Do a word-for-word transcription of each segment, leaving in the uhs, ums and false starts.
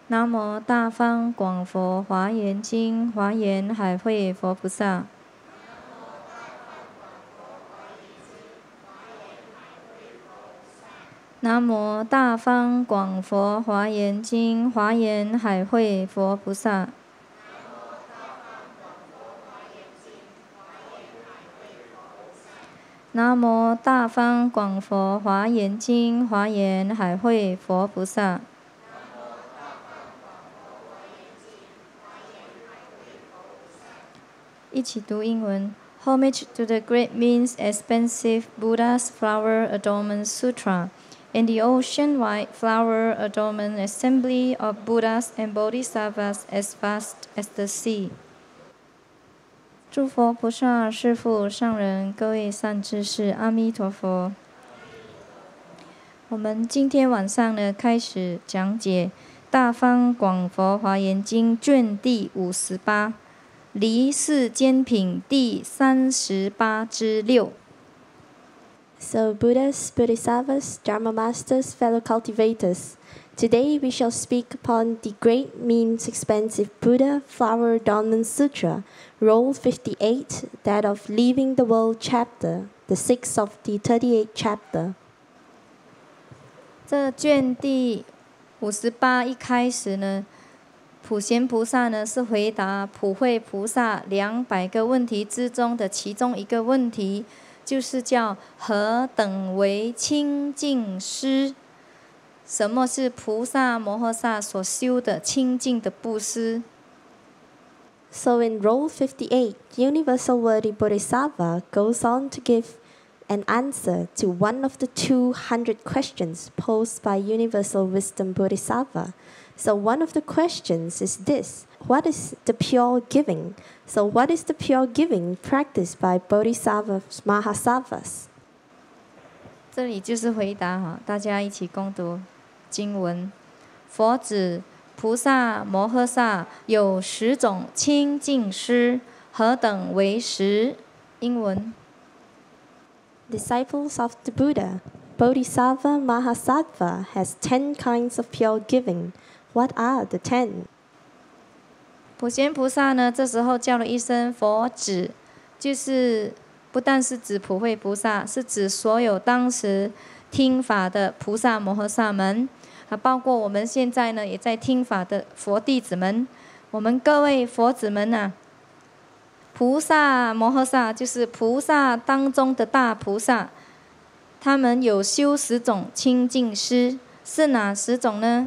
南无大方广佛华严经华严海会佛菩萨。南无大方广佛华严经华严海会佛菩萨。南无大方广佛华严经华严海会佛菩萨。一起读英文。Homage to the great means expensive Buddha's Flower Adornment Sutra and the ocean-wide flower adornment assembly of Buddhas and Bodhisattvas as vast as the sea。诸佛菩萨、师父、上人、各位善知识，阿弥陀佛。我们今天晚上呢，开始讲解《大方广佛华严经》卷第五十八。离世间品第三十八之六。 So Buddhas, Bodhisattvas, Dharma Masters, fellow cultivators, today we shall speak upon the great means expensive Buddha Flower Adornment Sutra, Roll fifty-eight, that of Leaving the World chapter, the sixth of the thirty-eight chapter. 这卷第五十八一开始呢，普贤菩萨呢是回答普惠菩萨两百个问题之中的其中一个问题，就是叫何等为清净施？什么是菩萨摩诃萨所修的清净的布施？ So in Roll fifty-eight, Universal Worthy Bodhisattva goes on to give an answer to one of the two hundred questions posed by Universal Wisdom Bodhisattva. So one of the questions is this: what is the pure giving? So what is the pure giving practiced by Bodhisattvas Mahasattvas? 这里就是回答哈，大家一起共读经文。佛指菩萨摩诃萨有十种清净施，何等为十？英文。 Disciples of the Buddha, Bodhisattva Mahasattva has ten kinds of pure giving. What are the ten? 普贤菩萨呢，这时候叫了一声佛指，就是不但是指普惠菩萨，是指所有当时听法的菩萨摩诃萨们，啊，包括我们现在呢也在听法的佛弟子们，我们各位佛子们啊，菩萨摩诃萨就是菩萨当中的大菩萨，他们有修十种清净施，是哪十种呢？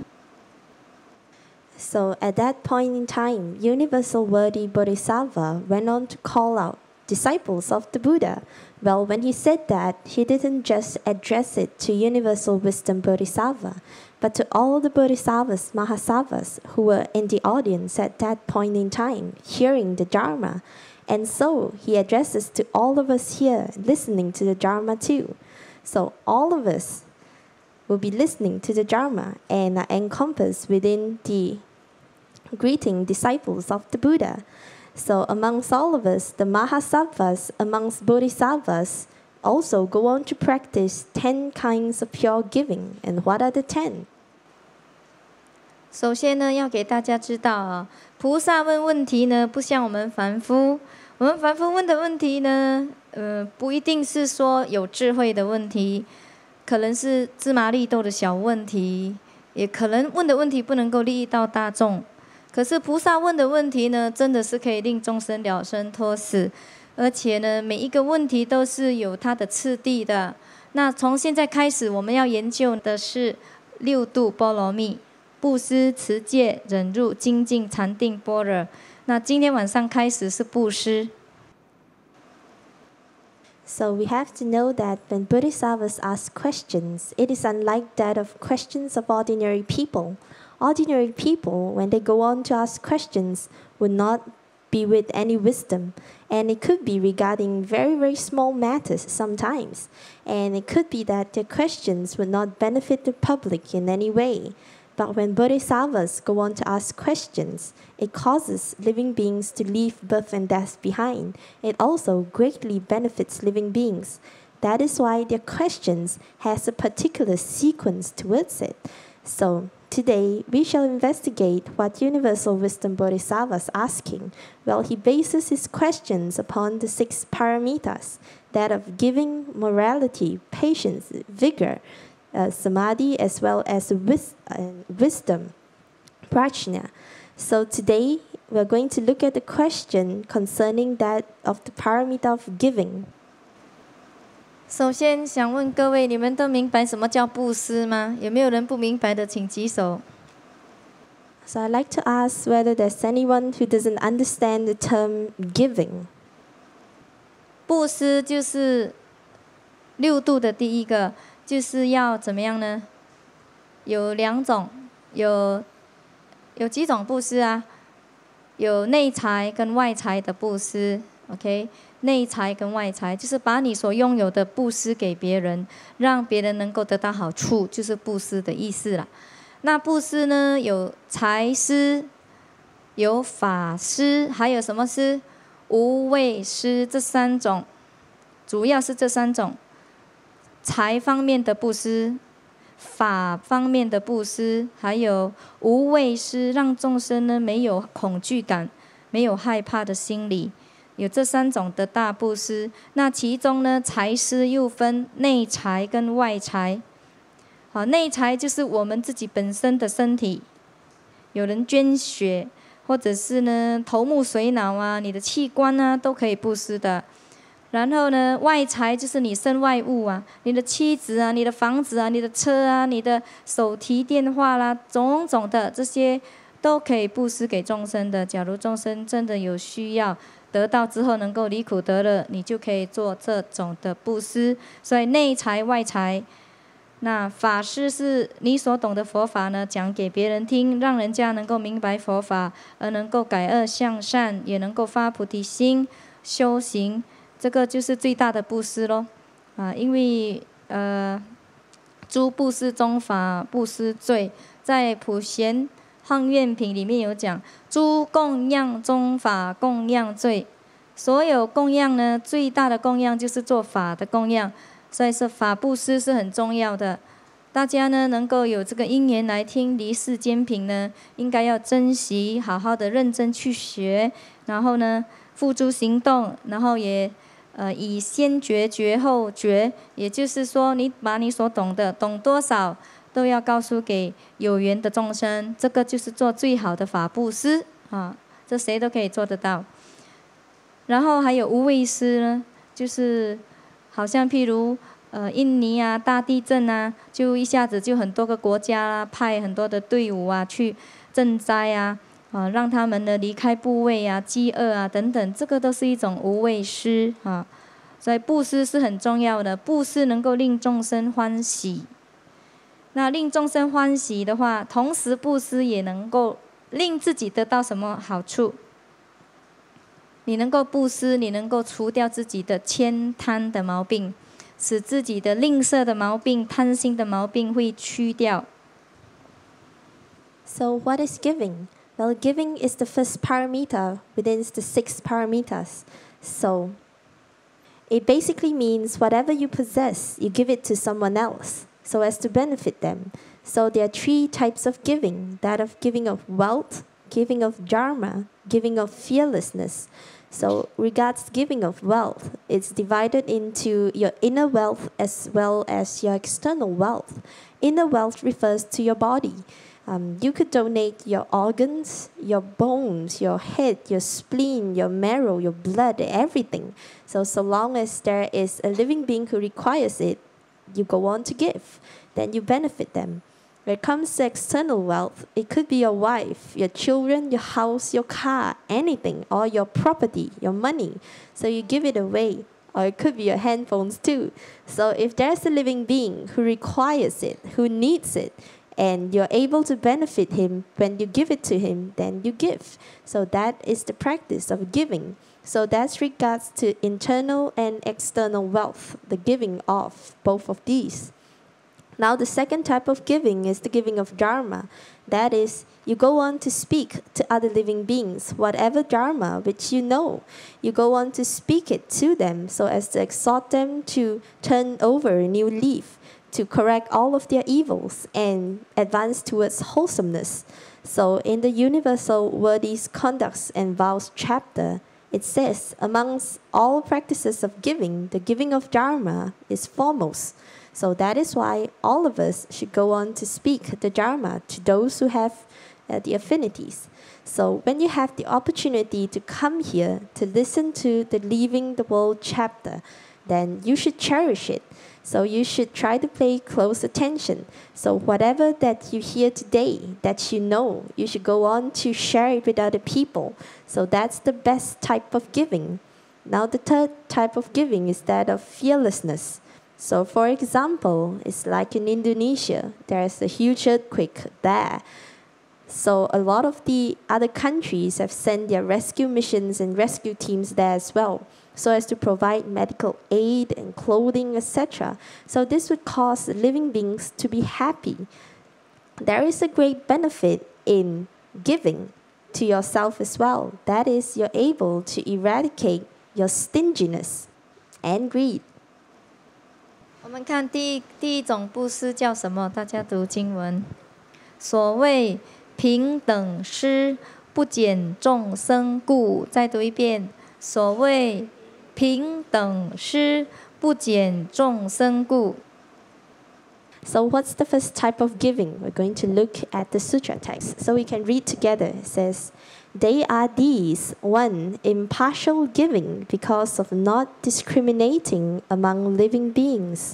So at that point in time, Universal Worthy Bodhisattva went on to call out disciples of the Buddha. Well, when he said that, he didn't just address it to Universal Wisdom Bodhisattva, but to all the Bodhisattvas, Mahasattvas, who were in the audience at that point in time, hearing the Dharma. And so he addresses to all of us here, listening to the Dharma too. So all of us will be listening to the Dharma and are encompassed within the greeting disciples of the Buddha. So amongst all of us, the Mahasattvas, amongst Bodhisattvas, also go on to practice ten kinds of pure giving. And what are the ten? 首先呢，要给大家知道啊，菩萨问问题呢，不像我们凡夫，我们凡夫问的问题呢，呃，不一定是说有智慧的问题，可能是芝麻绿豆的小问题，也可能问的问题不能够利益到大众。可是菩萨问的问题呢，真的是可以令众生了生脱死，而且呢，每一个问题都是有它的次第的。那从现在开始，我们要研究的是六度波罗蜜：布施、持戒、忍辱、精进、禅定、般若。那今天晚上开始是布施。 So we have to know that when Bodhisattvas ask questions, it is unlike that of questions of ordinary people. Ordinary people, when they go on to ask questions, would not be with any wisdom. And it could be regarding very, very small matters sometimes. And it could be that their questions would not benefit the public in any way. But when Bodhisattvas go on to ask questions, it causes living beings to leave birth and death behind. It also greatly benefits living beings. That is why their questions has a particular sequence towards it. So today we shall investigate what Universal Wisdom Bodhisattva is asking. Well, he bases his questions upon the six paramitas, that of giving, morality, patience, vigor, uh, samadhi, as well as wis- uh, wisdom, prajna. So today we're going to look at the question concerning that of the paramita of giving. 首先想问各位，你们都明白什么叫布施吗？有没有人不明白的，请举手。 So I'd like to ask whether there's anyone who doesn't understand the term giving. 布施就是六度的第一个，就是要怎么样呢？有两种，有有几种布施啊？有内财跟外财的布施 ，OK？ 内财跟外财就是把你所拥有的布施给别人，让别人能够得到好处，就是布施的意思啦。那布施呢，有财施，有法施，还有什么施？无畏施，这三种，主要是这三种。财方面的布施，法方面的布施，还有无畏施，让众生呢没有恐惧感，没有害怕的心理。有这三种的大布施，那其中呢，财施又分内财跟外财。好，内财就是我们自己本身的身体，有人捐血，或者是呢头目髓脑啊，你的器官啊都可以布施的。然后呢，外财就是你身外物啊，你的妻子啊，你的房子啊，你的车啊，你的手提电话啦，种种的这些都可以布施给众生的。假如众生真的有需要，得到之后能够离苦得乐，你就可以做这种的布施。所以内财外财，那法施是你所懂的佛法呢，讲给别人听，让人家能够明白佛法，而能够改恶向善，也能够发菩提心，修行，这个就是最大的布施咯。啊，因为呃，诸布施中法布施最，在普贤行愿品里面有讲，诸供养中法供养最，所有供养呢，最大的供养就是做法的供养，所以说法布施是很重要的。大家呢能够有这个因缘来听离世间品呢，应该要珍惜，好好的认真去学，然后呢付诸行动，然后也呃以先觉觉后觉，也就是说你把你所懂的懂多少，都要告诉给有缘的众生，这个就是做最好的法布施啊，这谁都可以做得到。然后还有无畏施呢，就是好像譬如呃印尼啊大地震啊，就一下子就很多个国家啊派很多的队伍啊去赈灾啊，啊让他们呢离开部位啊、饥饿啊等等，这个都是一种无畏施啊。所以布施是很重要的，布施能够令众生欢喜。那令众生欢喜的话，同时布施也能够令自己得到什么好处？你能够布施，你能够除掉自己的悭贪的毛病，使自己的吝啬的毛病、贪心的毛病会去掉。 So what is giving? Well, giving is the first paramita within the six paramitas. So it basically means whatever you possess, you give it to someone else, so as to benefit them. So there are three types of giving, that of giving of wealth, giving of dharma, giving of fearlessness. So regards giving of wealth, it's divided into your inner wealth as well as your external wealth. Inner wealth refers to your body. Um, you could donate your organs, your bones, your head, your spleen, your marrow, your blood, everything. So, so long as there is a living being who requires it, you go on to give. Then you benefit them. When it comes to external wealth, it could be your wife, your children, your house, your car, anything, or your property, your money. So you give it away. Or it could be your handphones too. So if there's a living being who requires it, who needs it, and you're able to benefit him when you give it to him, then you give. So that is the practice of giving. So that's regards to internal and external wealth, the giving of both of these. Now the second type of giving is the giving of dharma. That is, you go on to speak to other living beings, whatever dharma which you know. You go on to speak it to them so as to exhort them to turn over a new leaf, to correct all of their evils and advance towards wholesomeness. So in the Universal Worthy Conducts and Vows chapter, it says, amongst all practices of giving, the giving of Dharma is foremost. So that is why all of us should go on to speak the Dharma to those who have uh, the affinities. So when you have the opportunity to come here to listen to the Leaving the World chapter, then you should cherish it. So you should try to pay close attention. So whatever that you hear today, that you know, you should go on to share it with other people. So that's the best type of giving. Now the third type of giving is that of fearlessness. So for example, it's like in Indonesia, there's a huge earthquake there. So a lot of the other countries have sent their rescue missions and rescue teams there as well, so as to provide medical aid and clothing, et cetera. So this would cause living beings to be happy. There is a great benefit in giving to yourself as well. That is, you're able to eradicate your stinginess and greed. 我们看第一第一种布施叫什么？大家读经文。所谓平等施，不减众生故。再读一遍。所谓平等施，不减众生故。 So what's the first type of giving? We're going to look at the sutra text. So we can read together. It says, they are these, one, impartial giving because of not discriminating among living beings.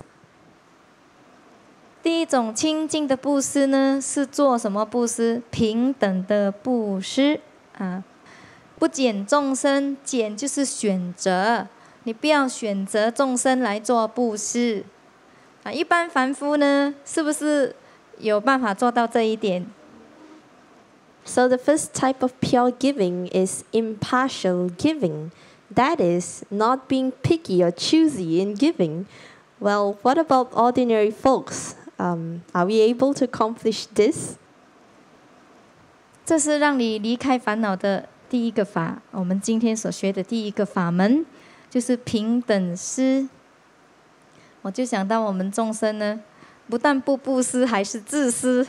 第一种清净的布施呢，是做什么布施？平等的布施啊，不拣众生，拣就是选择，你不要选择众生来做布施啊。一般凡夫呢，是不是有办法做到这一点？ So the first type of pure giving is impartial giving. That is, not being picky or choosy in giving. Well, what about ordinary folks? Um, are we able to accomplish this? 这是让你离开烦恼的第一个法。我们今天所学的第一个法门，就是平等施。我就想到我们众生呢，不但不布施，还是自私。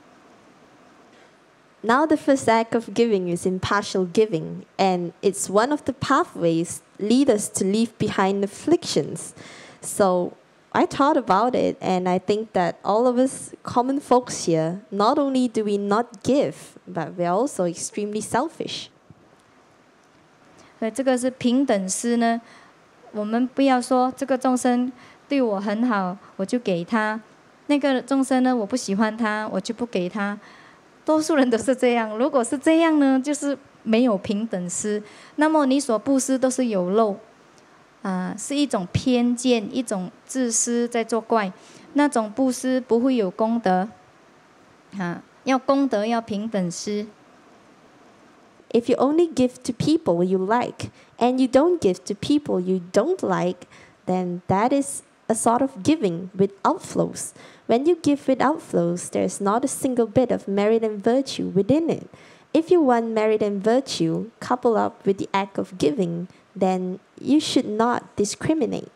Now the first act of giving is impartial giving, and it's one of the pathways lead us to leave behind afflictions. So I thought about it, and I think that all of us common folks here, not only do we not give, but we're also extremely selfish. 所以这个是平等施呢，我们不要说这个众生对我很好，我就给他；那个众生呢，我不喜欢他，我就不给他。 多数人都是这样。如果是这样呢，就是没有平等施。那么你所布施都是有漏，啊、呃，是一种偏见，一种自私在作怪。那种布施不会有功德，啊，要功德要平等施。 If you only give to people you like, and you don't give to people you don't like, then that is a sort of giving with outflows. When you give with outflows, there is not a single bit of merit and virtue within it. If you want merit and virtue coupled up with the act of giving, then you should not discriminate.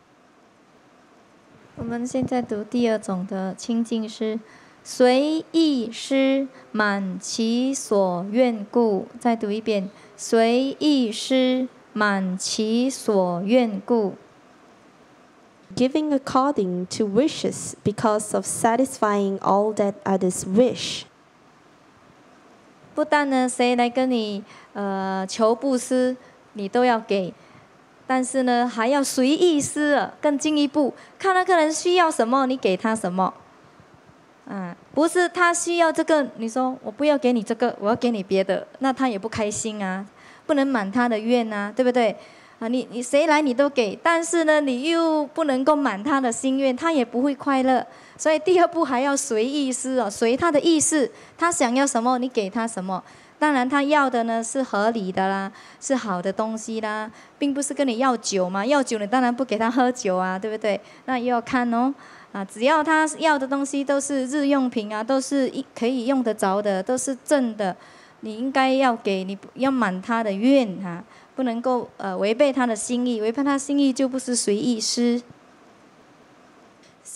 我们现在读第二种的清净施，随意施，满其所愿故。再读一遍，随意施，满其所愿故。 Giving according to wishes because of satisfying all that others wish. 不但呢，谁来跟你呃求布施，你都要给，但是呢，还要随意施了，更进一步，看那个人需要什么，你给他什么。啊，不是他需要这个，你说我不要给你这个，我要给你别的，那他也不开心啊，不能满他的愿啊，对不对？ 啊，你你谁来你都给，但是呢，你又不能够满他的心愿，他也不会快乐。所以第二步还要随意施哦，随他的意思，他想要什么，你给他什么。当然，他要的呢是合理的啦，是好的东西啦，并不是跟你要酒嘛。要酒你当然不给他喝酒啊，对不对？那也要看哦。啊，只要他要的东西都是日用品啊，都是一可以用得着的，都是正的，你应该要给，你要满他的愿哈。 不能够呃违背他的心意，违背他心意就不是随意施。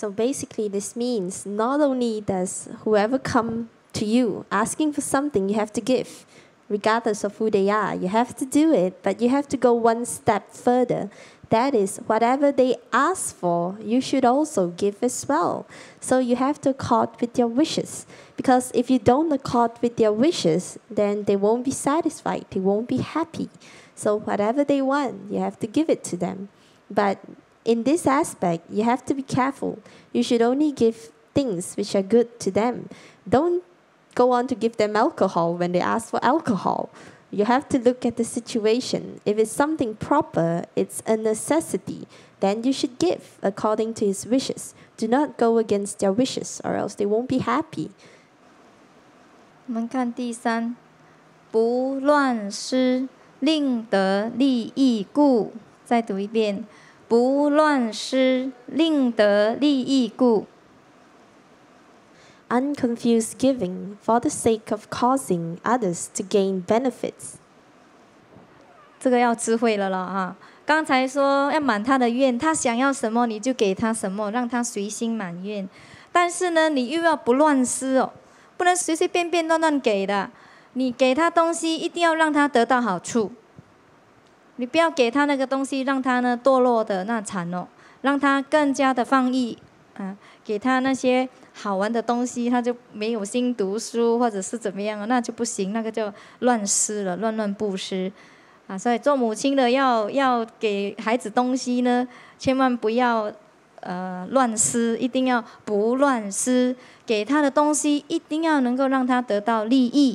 So basically, this means not only does whoever come to you asking for something, you have to give, regardless of who they are. You have to do it, but you have to go one step further. That is, whatever they ask for, you should also give as well. So you have to accord with your wishes. Because if you don't accord with their wishes, then they won't be satisfied, they won't be happy. So whatever they want, you have to give it to them. But in this aspect, you have to be careful. You should only give things which are good to them. Don't go on to give them alcohol when they ask for alcohol. You have to look at the situation. If it's something proper, it's a necessity, then you should give according to his wishes. Do not go against their wishes, or else they won't be happy. 我们看第三，不乱施，令得利益故。再读一遍，不乱施，令得利益故。 Unconfused giving for the sake of causing others to gain benefits. 这个要智慧了啦哈！刚才说要满他的愿，他想要什么你就给他什么，让他随心满愿。但是呢，你又要不乱施哦，不能随随便便乱乱给的。你给他东西，一定要让他得到好处。你不要给他那个东西，让他呢堕落的那惨哦，让他更加的放逸啊，给他那些好玩的东西，他就没有心读书，或者是怎么样，那就不行，那个叫乱施了，乱乱布施啊。所以做母亲的要要给孩子东西呢，千万不要呃乱施，一定要不乱施，给他的东西一定要能够让他得到利益。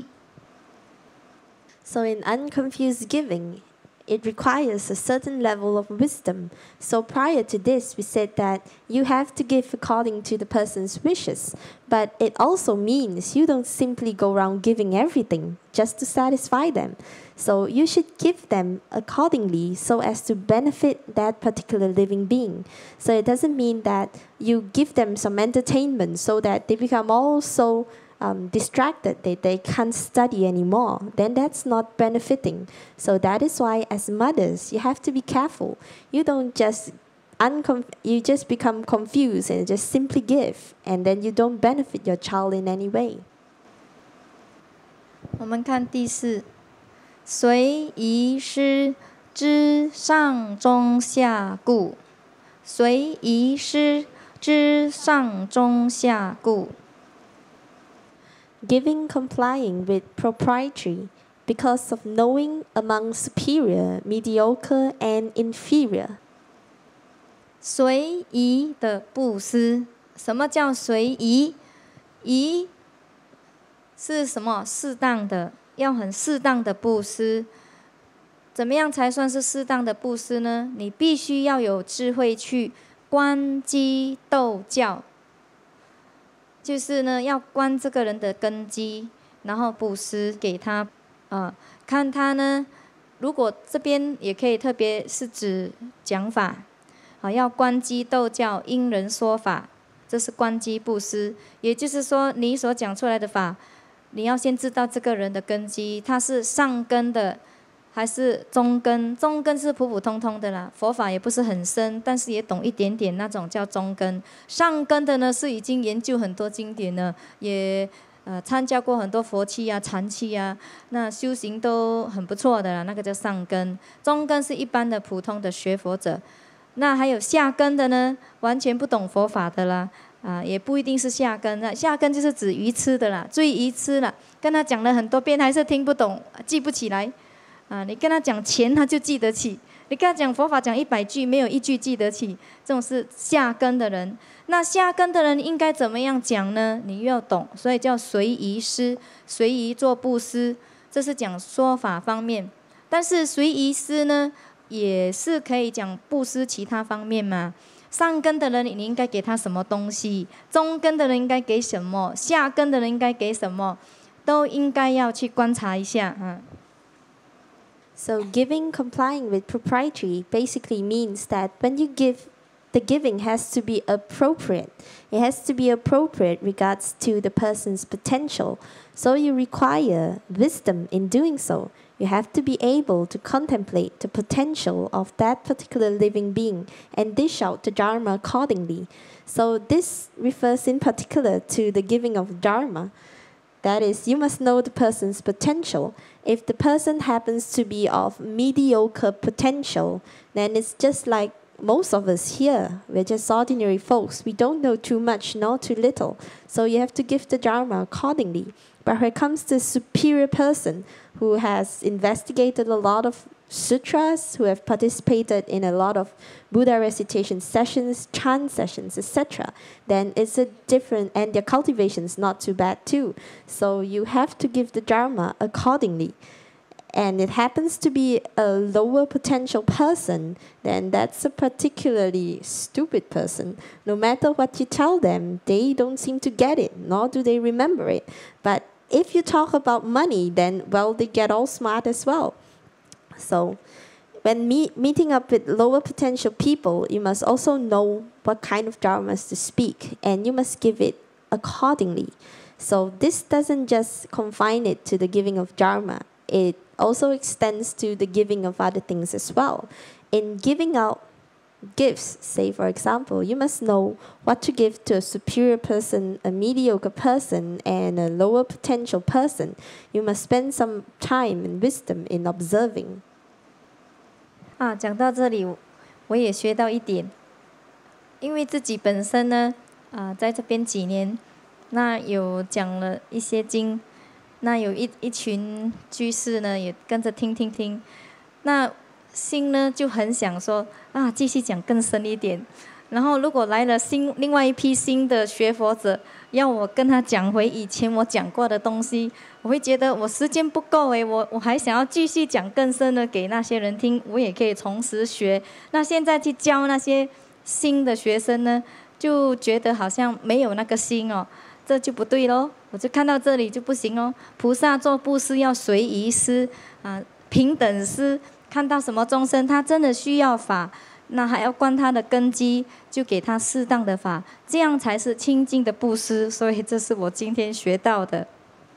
So in unconfused giving, it requires a certain level of wisdom. So prior to this, we said that you have to give according to the person's wishes. But it also means you don't simply go around giving everything just to satisfy them. So you should give them accordingly so as to benefit that particular living being. So it doesn't mean that you give them some entertainment so that they become also Um, distracted, they, they can't study anymore, then that's not benefiting. So that is why as mothers, you have to be careful. You don't just unconf- you just become confused and just simply give, and then you don't benefit your child in any way. 我们看第四，随宜施，知上中下故。随宜施，知上中下故。 Giving complying with propriety because of knowing among superior, mediocre, and inferior. 随宜的布施，什么叫随宜？宜是什么？适当的，要很适当的布施。怎么样才算是适当的布施呢？你必须要有智慧去观机斗教。就是呢，要观这个人的根基，然后布施给他，啊、呃，看他呢，如果这边也可以特别是指讲法，啊，要观机斗教，因人说法，这是观机布施。也就是说，你所讲出来的法，你要先知道这个人的根基，他是上根的，还是中根？中根是普普通通的啦，佛法也不是很深，但是也懂一点点，那种叫中根。上根的呢，是已经研究很多经典了，也呃参加过很多佛器啊、禅器啊，那修行都很不错的啦，那个叫上根。中根是一般的普通的学佛者，那还有下根的呢，完全不懂佛法的啦。啊，也不一定是下根，那下根就是指愚痴的啦，最愚痴了，跟他讲了很多遍还是听不懂，记不起来。啊，你跟他讲钱，他就记得起；你跟他讲佛法，讲一百句，没有一句记得起。这种是下根的人。那下根的人应该怎么样讲呢？你又要懂，所以叫随宜施，随宜做布施，这是讲说法方面。但是随宜施呢，也是可以讲布施其他方面嘛。上根的人，你应该给他什么东西？中根的人应该给什么？下根的人应该给什么？都应该要去观察一下啊。 So giving complying with propriety basically means that when you give the giving has to be appropriate. It has to be appropriate regards to the person's potential. So you require wisdom in doing so. You have to be able to contemplate the potential of that particular living being and dish out the dharma accordingly. So this refers in particular to the giving of dharma. That is, you must know the person's potential. If the person happens to be of mediocre potential, then it's just like most of us here. We're just ordinary folks. We don't know too much nor too little. So you have to give the dharma accordingly. But when it comes to a superior person who has investigated a lot of sutras, who have participated in a lot of Buddha recitation sessions, chant sessions, et cetera, then it's a different, and their cultivation is not too bad too. So you have to give the dharma accordingly. And it happens to be a lower potential person, then that's a particularly stupid person. No matter what you tell them, they don't seem to get it, nor do they remember it. But if you talk about money, then, well, they get all smart as well. So when me meeting up with lower potential people, you must also know what kind of dharmas to speak, and you must give it accordingly. So this doesn't just confine it to the giving of dharma. It also extends to the giving of other things as well. In giving out gifts, say for example, you must know what to give to a superior person, a mediocre person, and a lower potential person. You must spend some time and wisdom in observing. 啊，讲到这里，我也学到一点，因为自己本身呢，啊，在这边几年，那有讲了一些经，那有一一群居士呢，也跟着听听听，那心呢就很想说啊，继续讲更深一点。然后如果来了新另外一批新的学佛者，要我跟他讲回以前我讲过的东西，我会觉得我时间不够诶，我我还想要继续讲更深的给那些人听，我也可以同时学。那现在去教那些新的学生呢，就觉得好像没有那个心哦，这就不对咯。我就看到这里就不行哦。菩萨做布施要随宜施啊，平等施，看到什么众生他真的需要法，那还要观他的根基，就给他适当的法，这样才是清净的布施。所以这是我今天学到的。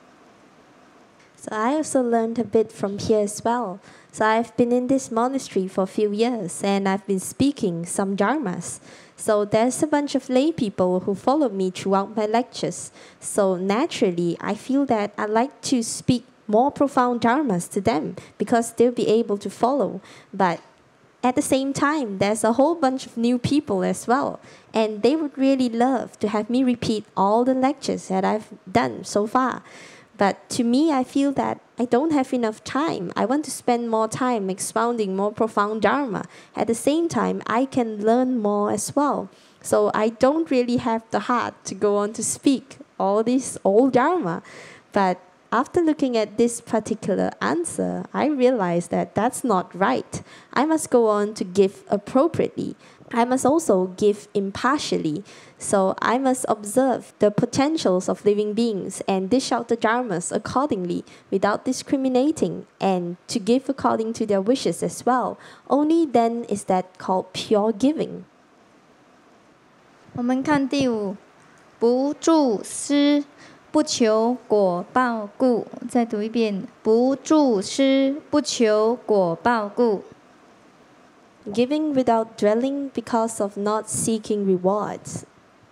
So I also learned a bit from here as well. So I've been in this monastery for a few years and I've been speaking some dharmas. So there's a bunch of lay people who follow me throughout my lectures. So naturally, I feel that I like to speak more profound dharmas to them because they'll be able to follow. But at the same time, there's a whole bunch of new people as well. And they would really love to have me repeat all the lectures that I've done so far. But to me, I feel that I don't have enough time. I want to spend more time expounding more profound dharma. At the same time, I can learn more as well. So I don't really have the heart to go on to speak all this old dharma. But after looking at this particular answer, I realized that that's not right. I must go on to give appropriately. I must also give impartially. So I must observe the potentials of living beings and dish out the dharmas accordingly without discriminating and to give according to their wishes as well. Only then is that called pure giving. 我们看第五，不助施，不求果报故。再读一遍，不助施，不求果报故。 Giving without dwelling because of not seeking rewards.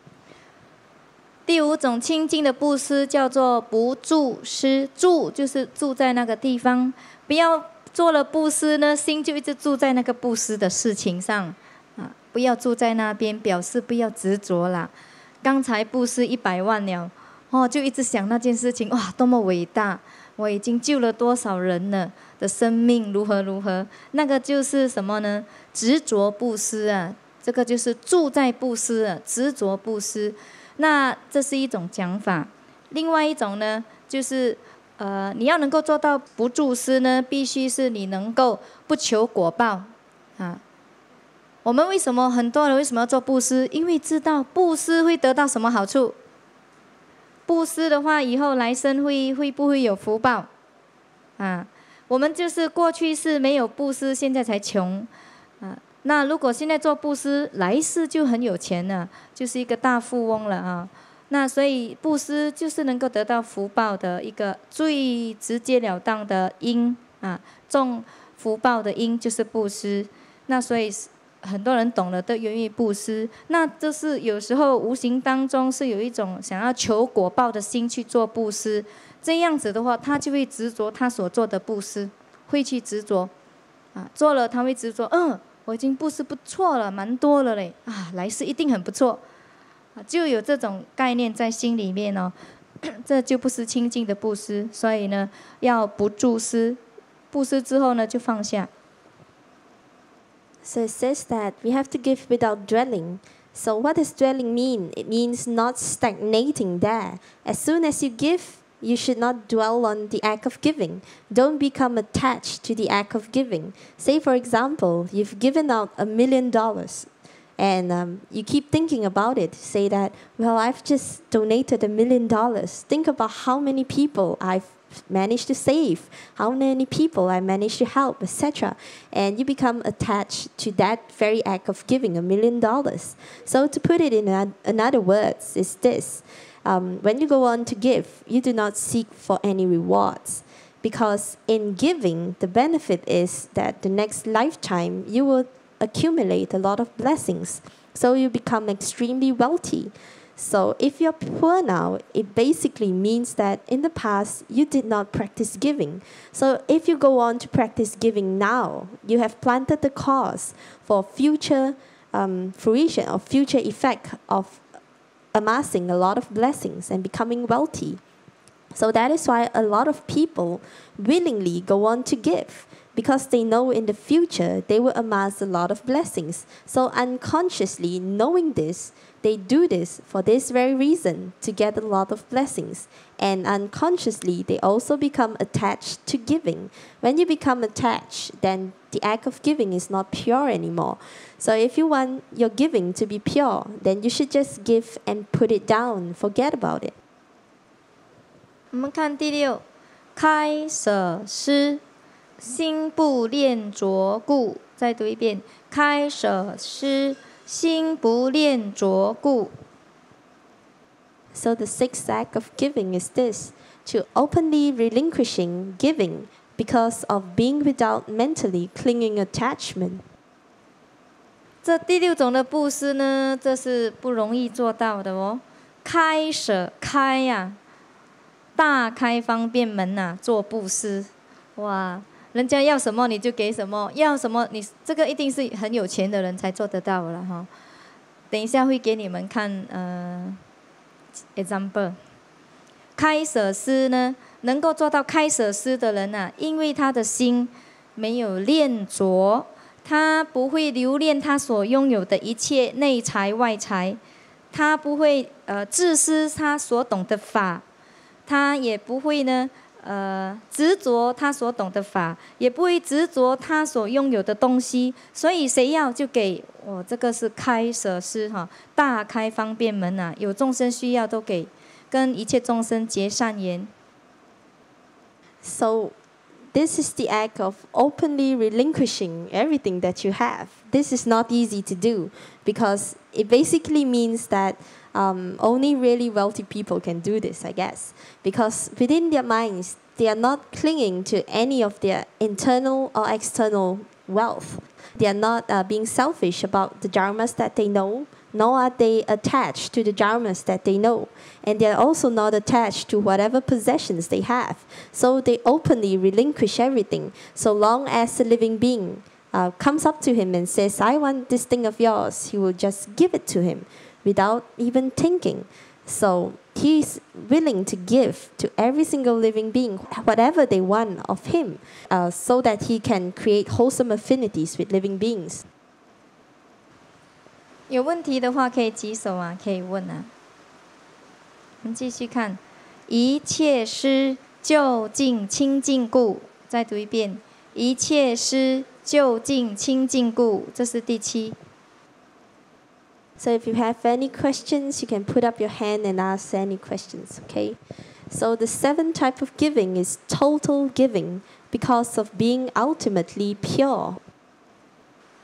第五种清净的布施叫做不住施，住就是住在那个地方，不要做了布施呢，心就一直住在那个布施的事情上啊，不要住在那边，表示不要执着啦。刚才布施一百万了，哦，就一直想那件事情，哇，多么伟大！我已经救了多少人呢的生命，如何如何？那个就是什么呢？执着布施啊，这个就是住在布施啊，执着布施。那这是一种讲法。另外一种呢，就是呃，你要能够做到不住施呢，必须是你能够不求果报啊。我们为什么很多人为什么要做布施？因为知道布施会得到什么好处。布施的话，以后来生会会不会有福报？啊，我们就是过去是没有布施，现在才穷啊。 那如果现在做布施，来世就很有钱了，就是一个大富翁了啊。那所以布施就是能够得到福报的一个最直截了当的因啊，种福报的因就是布施。那所以很多人懂了都愿意布施，那就是有时候无形当中是有一种想要求果报的心去做布施，这样子的话，他就会执着他所做的布施，会去执着啊，做了他会执着，嗯，我已经布施不错了，蛮多了嘞，啊，来世一定很不错。就有这种概念在心里面哦，这就不是清净的布施，所以呢，要不住施，布施之后呢，就放下。 So it says that we have to give without dwelling. So what does dwelling mean? It means not stagnating there. As soon as you give, you should not dwell on the act of giving. Don't become attached to the act of giving. Say, for example, you've given out a million dollars. And um, you keep thinking about it. Say that, well, I've just donated a million dollars. Think about how many people I've managed to save, how many people I managed to help, et cetera. And you become attached to that very act of giving a million dollars. So to put it in a, another words, is this. Um, when you go on to give, you do not seek for any rewards. Because in giving, the benefit is that the next lifetime you will accumulate a lot of blessings, so you become extremely wealthy. So if you're poor now, it basically means that in the past you did not practice giving. So if you go on to practice giving now, you have planted the cause for future um, fruition or future effect of amassing a lot of blessings and becoming wealthy. So that is why a lot of people willingly go on to give, because they know in the future they will amass a lot of blessings. So unconsciously knowing this, they do this for this very reason, to get a lot of blessings. And unconsciously they also become attached to giving. When you become attached, then the act of giving is not pure anymore. So if you want your giving to be pure, then you should just give and put it down, forget about it. 我们看第六，开舍施，心不恋着故。再读一遍，开舍施，心不恋着故。 So the sixth act of giving is this, to openly relinquishing giving because of being without mentally clinging attachment. 这第六种的布施呢，这是不容易做到的哦。开舍开呀、啊。大开方便门呐、啊，做布施，哇！人家要什么你就给什么，要什么你这个一定是很有钱的人才做得到了哈。等一下会给你们看呃 example。开舍施呢，能够做到开舍施的人啊，因为他的心没有恋着，他不会留恋他所拥有的一切内财外财，他不会呃自私他所懂的法。他也不会呢，呃，执着他所懂的法，也不会执着他所拥有的东西，所以谁要就给。我、哦、这个是开舍施哈，大开方便门啊，有众生需要都给，跟一切众生结善缘。 So, this is the act of openly relinquishing everything that you have. This is not easy to do because it basically means that Um, only really wealthy people can do this, I guess, because within their minds, they are not clinging to any of their internal or external wealth. They are not uh, being selfish about the dharmas that they know, nor are they attached to the dharmas that they know. And they are also not attached to whatever possessions they have. So they openly relinquish everything, so long as a living being uh, comes up to him and says, I want this thing of yours, he will just give it to him without even thinking. So he's willing to give to every single living being whatever they want of him, uh, so that he can create wholesome affinities with living beings. 有问题的话可以举手啊，可以问啊。我们继续看，一切施究竟清净故。再读一遍，一切施究竟清净故，这是第七。 So if you have any questions, you can put up your hand and ask any questions, okay? So the seventh type of giving is total giving because of being ultimately pure.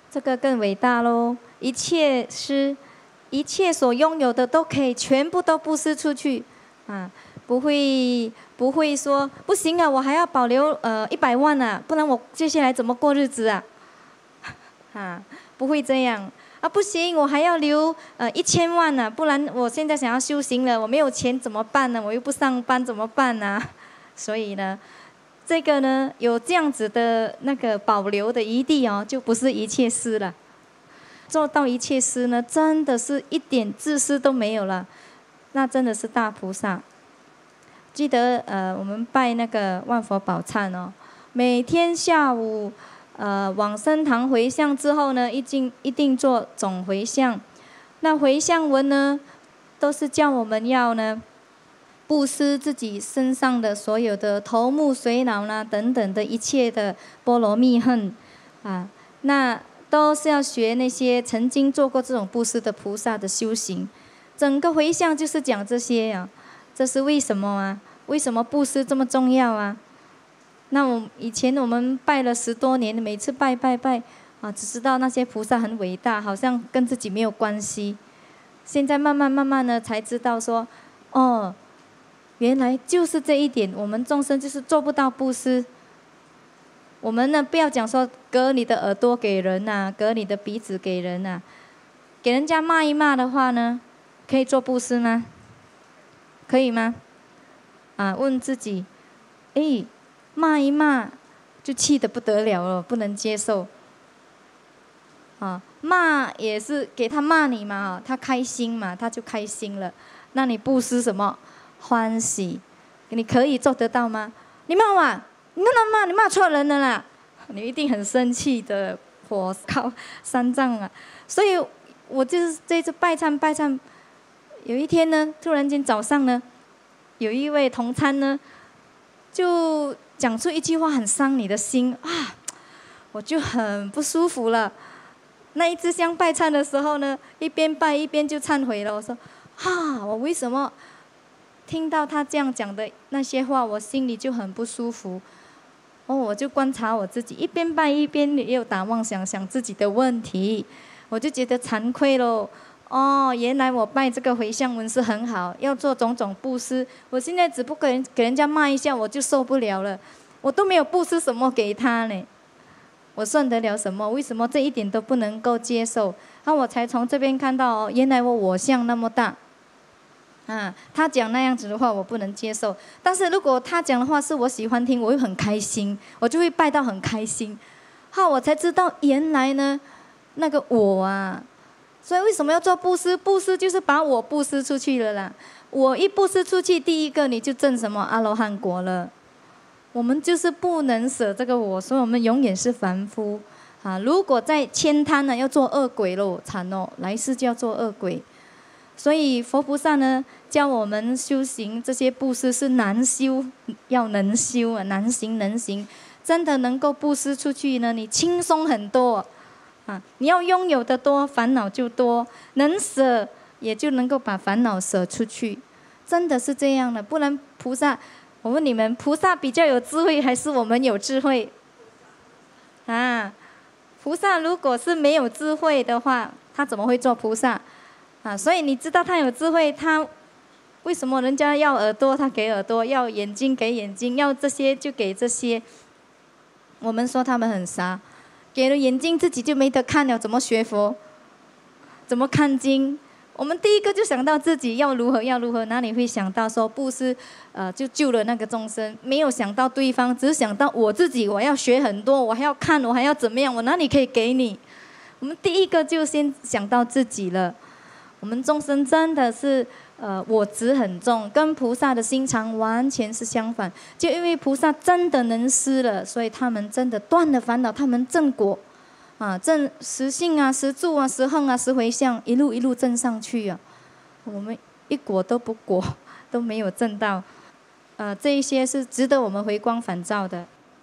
这个更伟大喽！一切施，一切所拥有的都可以全部都布施出去，啊，不会不会说不行啊，我还要保留呃一百万啊，不然我接下来怎么过日子啊？啊，不会这样啊，不行，我还要留呃一千万呢、啊，不然我现在想要修行了，我没有钱怎么办呢？我又不上班怎么办呢？所以呢。这个呢，有这样子的那个保留的余地哦，就不是一切施了。做到一切施呢，真的是一点自私都没有了，那真的是大菩萨。记得呃，我们拜那个万佛宝忏哦，每天下午呃往生堂回向之后呢，一定一定做总回向。那回向文呢，都是叫我们要呢。布施自己身上的所有的头目髓脑啦等等的一切的波罗蜜恨，啊，那都是要学那些曾经做过这种布施的菩萨的修行。整个回向就是讲这些呀、啊，这是为什么啊？为什么布施这么重要啊？那我以前我们拜了十多年，每次拜拜拜啊，只知道那些菩萨很伟大，好像跟自己没有关系。现在慢慢慢慢的才知道说，哦。原来就是这一点，我们众生就是做不到布施。我们呢，不要讲说割你的耳朵给人呐、啊，割你的鼻子给人呐、啊，给人家骂一骂的话呢，可以做布施吗？可以吗？啊，问自己，哎，骂一骂就气得不得了了，不能接受。啊，骂也是给他骂你嘛，他开心嘛，他就开心了。那你布施什么？欢喜，你可以做得到吗？你骂我，你乱骂，你骂错人了啦！你一定很生气的，火烧三丈啊！所以，我就是这次拜忏拜忏，有一天呢，突然间早上呢，有一位同参呢，就讲出一句话很伤你的心啊，我就很不舒服了。那一支香拜忏的时候呢，一边拜一边就忏悔了。我说，啊，我为什么？听到他这样讲的那些话，我心里就很不舒服。哦，我就观察我自己，一边拜一边也有打妄想，想自己的问题，我就觉得惭愧咯。哦，原来我拜这个回向文是很好，要做种种布施。我现在只不过给人给人家骂一下，我就受不了了。我都没有布施什么给他呢，我算得了什么？为什么这一点都不能够接受？那我才从这边看到哦，原来我我相那么大。啊，他讲那样子的话，我不能接受。但是如果他讲的话是我喜欢听，我会很开心，我就会拜到很开心。好，我才知道原来呢，那个我啊，所以为什么要做布施？布施就是把我布施出去了啦。我一布施出去，第一个你就证什么阿罗汉果了。我们就是不能舍这个我，所以我们永远是凡夫啊。如果在悭贪呢，要做恶鬼喽，惨哦，来世就要做恶鬼。所以佛菩萨呢，教我们修行这些布施是难修，要能修啊，难行能行。真的能够布施出去呢，你轻松很多啊！你要拥有的多，烦恼就多；能舍，也就能够把烦恼舍出去。真的是这样的，不然菩萨，我问你们，菩萨比较有智慧，还是我们有智慧？啊，菩萨如果是没有智慧的话，他怎么会做菩萨？啊，所以你知道他有智慧，他为什么人家要耳朵他给耳朵，要眼睛给眼睛，要这些就给这些？我们说他们很傻，给了眼睛自己就没得看了，怎么学佛？怎么看经？我们第一个就想到自己要如何要如何，哪里会想到说布施，呃，就救了那个众生？没有想到对方，只想到我自己，我要学很多，我还要看，我还要怎么样？我哪里可以给你？我们第一个就先想到自己了。我们众生真的是，呃，我执很重，跟菩萨的心肠完全是相反。就因为菩萨真的能施了，所以他们真的断了烦恼，他们正果，啊，正实性啊，实住啊，实行啊，实回向，一路一路正上去啊。我们一果都不果，都没有正到，呃，这一些是值得我们回光返照的。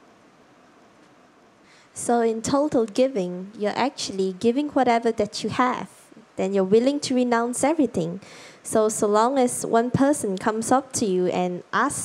So in total giving, you're actually giving whatever that you have. Then you're willing to renounce everything. So, so long as one person comes up to you and asks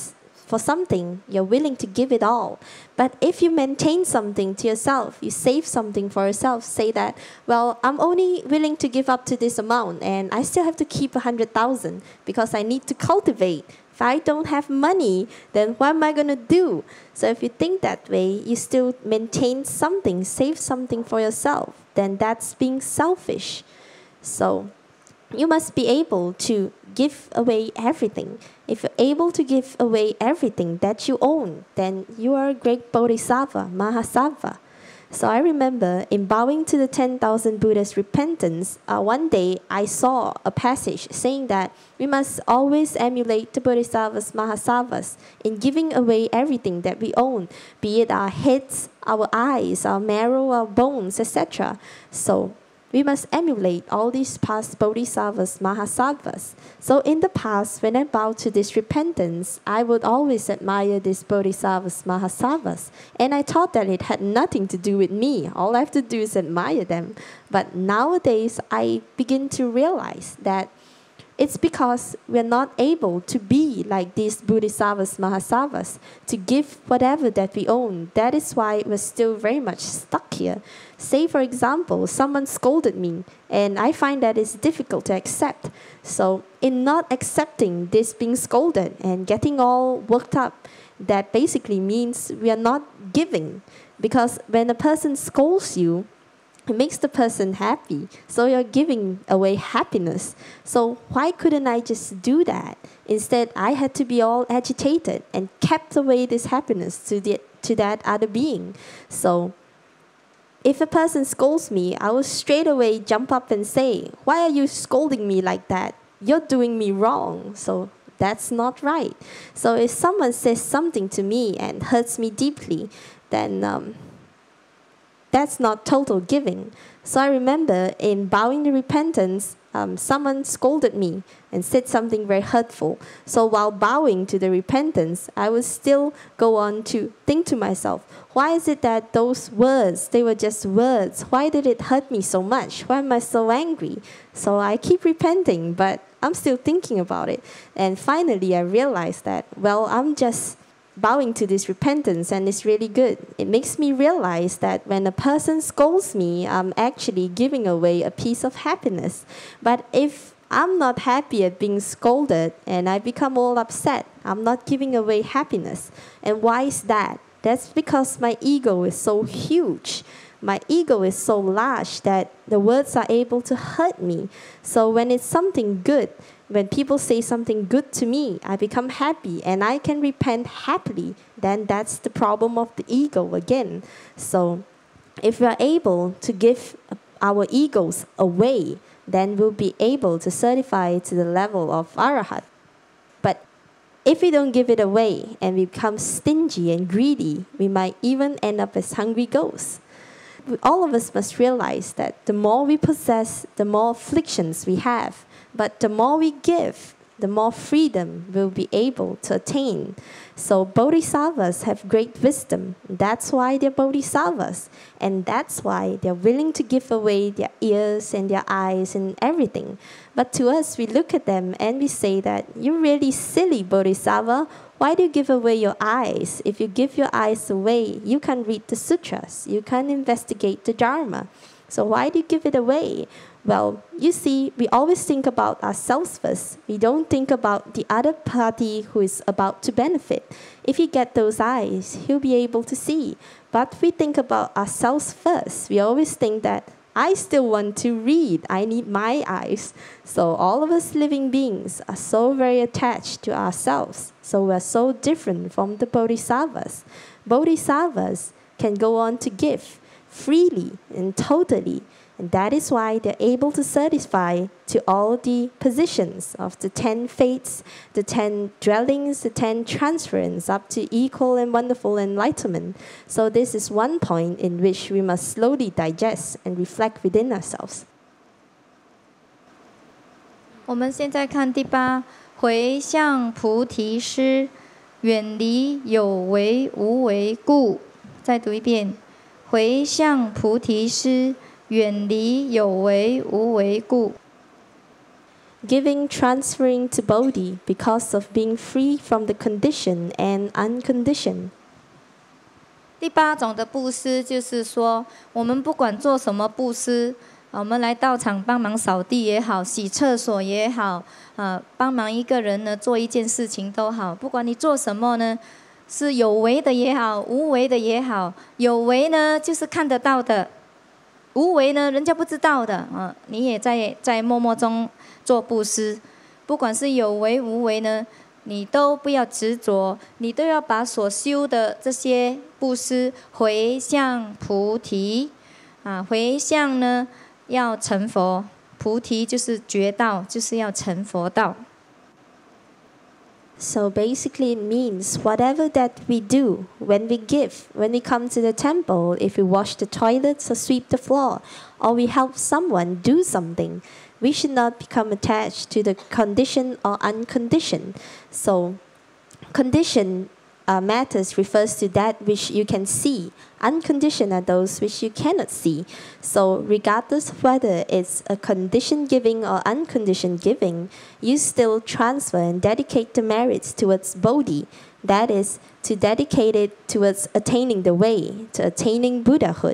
for something, you're willing to give it all. But if you maintain something to yourself, you save something for yourself, say that, well, I'm only willing to give up to this amount and I still have to keep a hundred thousand because I need to cultivate. If I don't have money, then what am I going to do? So if you think that way, you still maintain something, save something for yourself, then that's being selfish. So you must be able to give away everything. If you're able to give away everything that you own, then you are a great Bodhisattva, Mahasattva. So I remember in bowing to the ten thousand Buddhas' repentance, uh, one day I saw a passage saying that we must always emulate the Bodhisattvas, Mahasattvas in giving away everything that we own, be it our heads, our eyes, our marrow, our bones, et cetera. So we must emulate all these past Bodhisattvas, Mahasattvas. So in the past, when I bowed to this repentance, I would always admire these Bodhisattvas, Mahasattvas. And I thought that it had nothing to do with me. All I have to do is admire them. But nowadays, I begin to realize that it's because we're not able to be like these Bodhisattvas, Mahasattvas, to give whatever that we own. That is why we're still very much stuck here. Say, for example, someone scolded me, and I find that it's difficult to accept. So in not accepting this being scolded and getting all worked up, that basically means we are not giving. Because when a person scolds you, it makes the person happy. So you're giving away happiness. So why couldn't I just do that? Instead, I had to be all agitated and kept away this happiness to, the, to that other being. So if a person scolds me, I will straight away jump up and say, why are you scolding me like that? You're doing me wrong. So that's not right. So if someone says something to me and hurts me deeply, then um, that's not total giving. So I remember in bowing to repentance, um, someone scolded me and said something very hurtful. So while bowing to the repentance, I would still go on to think to myself, why is it that those words, they were just words? Why did it hurt me so much? Why am I so angry? So I keep repenting, but I'm still thinking about it. And finally, I realized that, well, I'm just bowing to this repentance, and it's really good. It makes me realize that when a person scolds me, I'm actually giving away a piece of happiness. But if I'm not happy at being scolded and I become all upset, I'm not giving away happiness. And why is that? That's because my ego is so huge. My ego is so large that the words are able to hurt me. So when it's something good, when people say something good to me, I become happy and I can repent happily. Then that's the problem of the ego again. So if we are able to give our egos away, then we'll be able to certify to the level of Arahat. But if we don't give it away and we become stingy and greedy, we might even end up as hungry ghosts. All of us must realize that the more we possess, the more afflictions we have. But the more we give, the more freedom we'll be able to attain. So Bodhisattvas have great wisdom. That's why they're Bodhisattvas. And that's why they're willing to give away their ears and their eyes and everything. But to us, we look at them and we say that, you're really silly, Bodhisattva. Why do you give away your eyes? If you give your eyes away, you can't read the sutras. You can't investigate the Dharma. So why do you give it away? Well, you see, we always think about ourselves first. We don't think about the other party who is about to benefit. If he gets those eyes, he'll be able to see. But we think about ourselves first. We always think that, I still want to read. I need my eyes. So all of us living beings are so very attached to ourselves. So we're so different from the Bodhisattvas. Bodhisattvas can go on to give freely and totally. And that is why they're able to certify to all the positions of the ten fates, the ten dwellings, the ten transference up to equal and wonderful enlightenment. So this is one point in which we must slowly digest and reflect within ourselves. 我们现在看第八，回向菩提师，远离有为无为故。再读一遍，回向菩提师。远离有为无为故。 Giving transferring to Bodhi because of being free from the condition and unconditioned. 第八种的布施就是说，我们不管做什么布施，我们来道场帮忙扫地也好，洗厕所也好，啊，帮忙一个人呢做一件事情都好，不管你做什么呢，是有为的也好，无为的也好，有为呢就是看得到的，无为呢人家不知道的啊，你也在在默默中做布施，不管是有为无为呢，你都不要执着，你都要把所修的这些布施回向菩提，啊，回向呢要成佛，菩提就是觉道，就是要成佛道。 So basically it means whatever that we do, when we give, when we come to the temple, if we wash the toilets or sweep the floor, or we help someone do something, we should not become attached to the condition or unconditioned. So condition uh, matters refers to that which you can see. Unconditioned are those which you cannot see. So regardless of whether it's a conditioned giving or unconditioned giving, you still transfer and dedicate the merits towards Bodhi. That is, to dedicate it towards attaining the way, to attaining Buddhahood.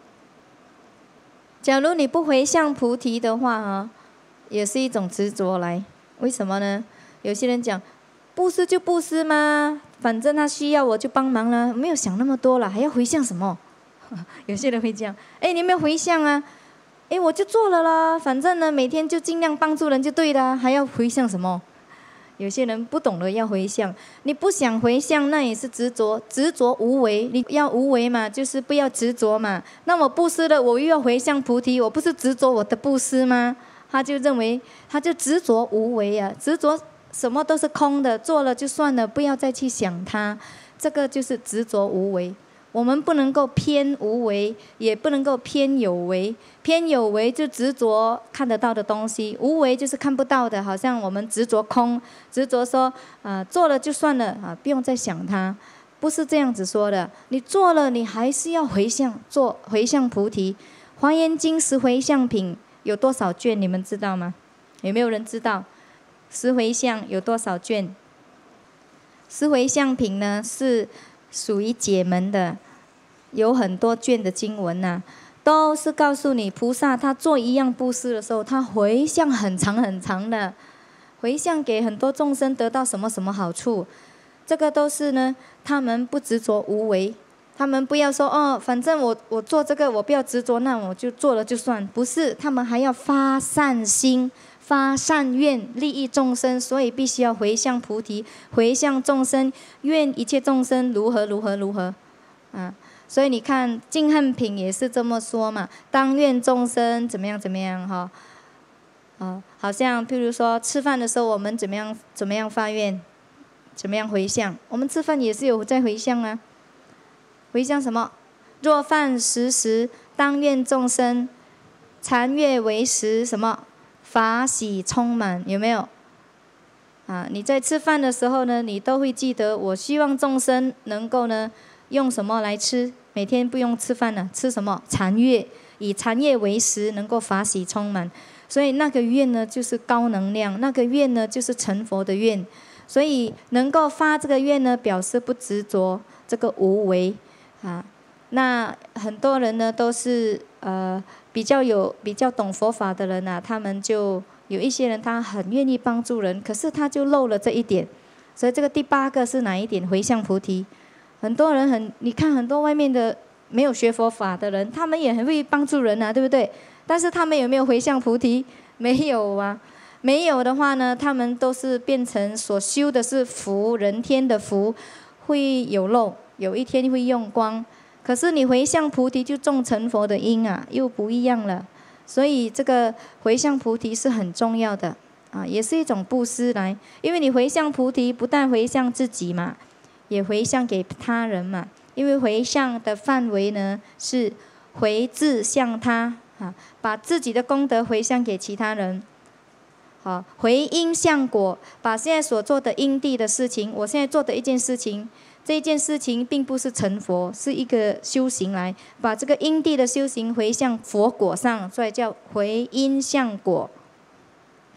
假如你不回向菩提的话啊，也是一种执着来。为什么呢？有些人讲，布施就布施嘛，反正他需要我就帮忙了，没有想那么多了，还要回向什么？有些人会讲，哎，你没有回向啊？哎，我就做了啦，反正呢，每天就尽量帮助人就对了，还要回向什么？有些人不懂得要回向，你不想回向，那也是执着，执着无为。你要无为嘛，就是不要执着嘛。那我布施了，我又要回向菩提，我不是执着我的布施吗？他就认为，他就执着无为啊，执着什么都是空的，做了就算了，不要再去想它。这个就是执着无为。我们不能够偏无为，也不能够偏有为。偏有为就执着看得到的东西，无为就是看不到的，好像我们执着空，执着说，啊、呃，做了就算了啊，不用再想它，不是这样子说的。你做了，你还是要回向，做回向菩提。《华严经》十回向品有多少卷？你们知道吗？有没有人知道？十回向有多少卷？十回向品呢是属于解门的。有很多卷的经文呐、啊，都是告诉你，菩萨他做一样布施的时候，他回向很长很长的，回向给很多众生得到什么什么好处，这个都是呢，他们不执着无为，他们不要说哦，反正我我做这个我不要执着，那我就做了就算，不是，他们还要发善心。发善愿利益众生，所以必须要回向菩提，回向众生，愿一切众生如何如何如何，啊，所以你看净恨品也是这么说嘛，当愿众生怎么样怎么样哈，啊，好像譬如说吃饭的时候我们怎么样怎么样发愿，怎么样回向，我们吃饭也是有在回向啊，回向什么？若饭食时，当愿众生禅悦为食什么？法喜充满，有没有？啊，你在吃饭的时候呢，你都会记得，我希望众生能够呢，用什么来吃？每天不用吃饭了，吃什么？禅悦，以禅悦为食，能够法喜充满。所以那个愿呢，就是高能量；那个愿呢，就是成佛的愿。所以能够发这个愿呢，表示不执着这个无为啊。那很多人呢，都是呃。比较有比较懂佛法的人啊，他们就有一些人他很愿意帮助人，可是他就漏了这一点。所以这个第八个是哪一点？回向菩提。很多人很，你看很多外面的没有学佛法的人，他们也很会帮助人啊，对不对？但是他们有没有回向菩提？没有啊。没有的话呢，他们都是变成所修的是福，人天的福，会有漏，有一天会用光。可是你回向菩提就种成佛的因啊，又不一样了。所以这个回向菩提是很重要的啊，也是一种布施来。因为你回向菩提，不但回向自己嘛，也回向给他人嘛。因为回向的范围呢是回自向他啊，把自己的功德回向给其他人。好，回因向果，把现在所做的因地的事情，我现在做的一件事情。这件事情并不是成佛，是一个修行来，把这个因地的修行回向佛果上，所以叫回因向果。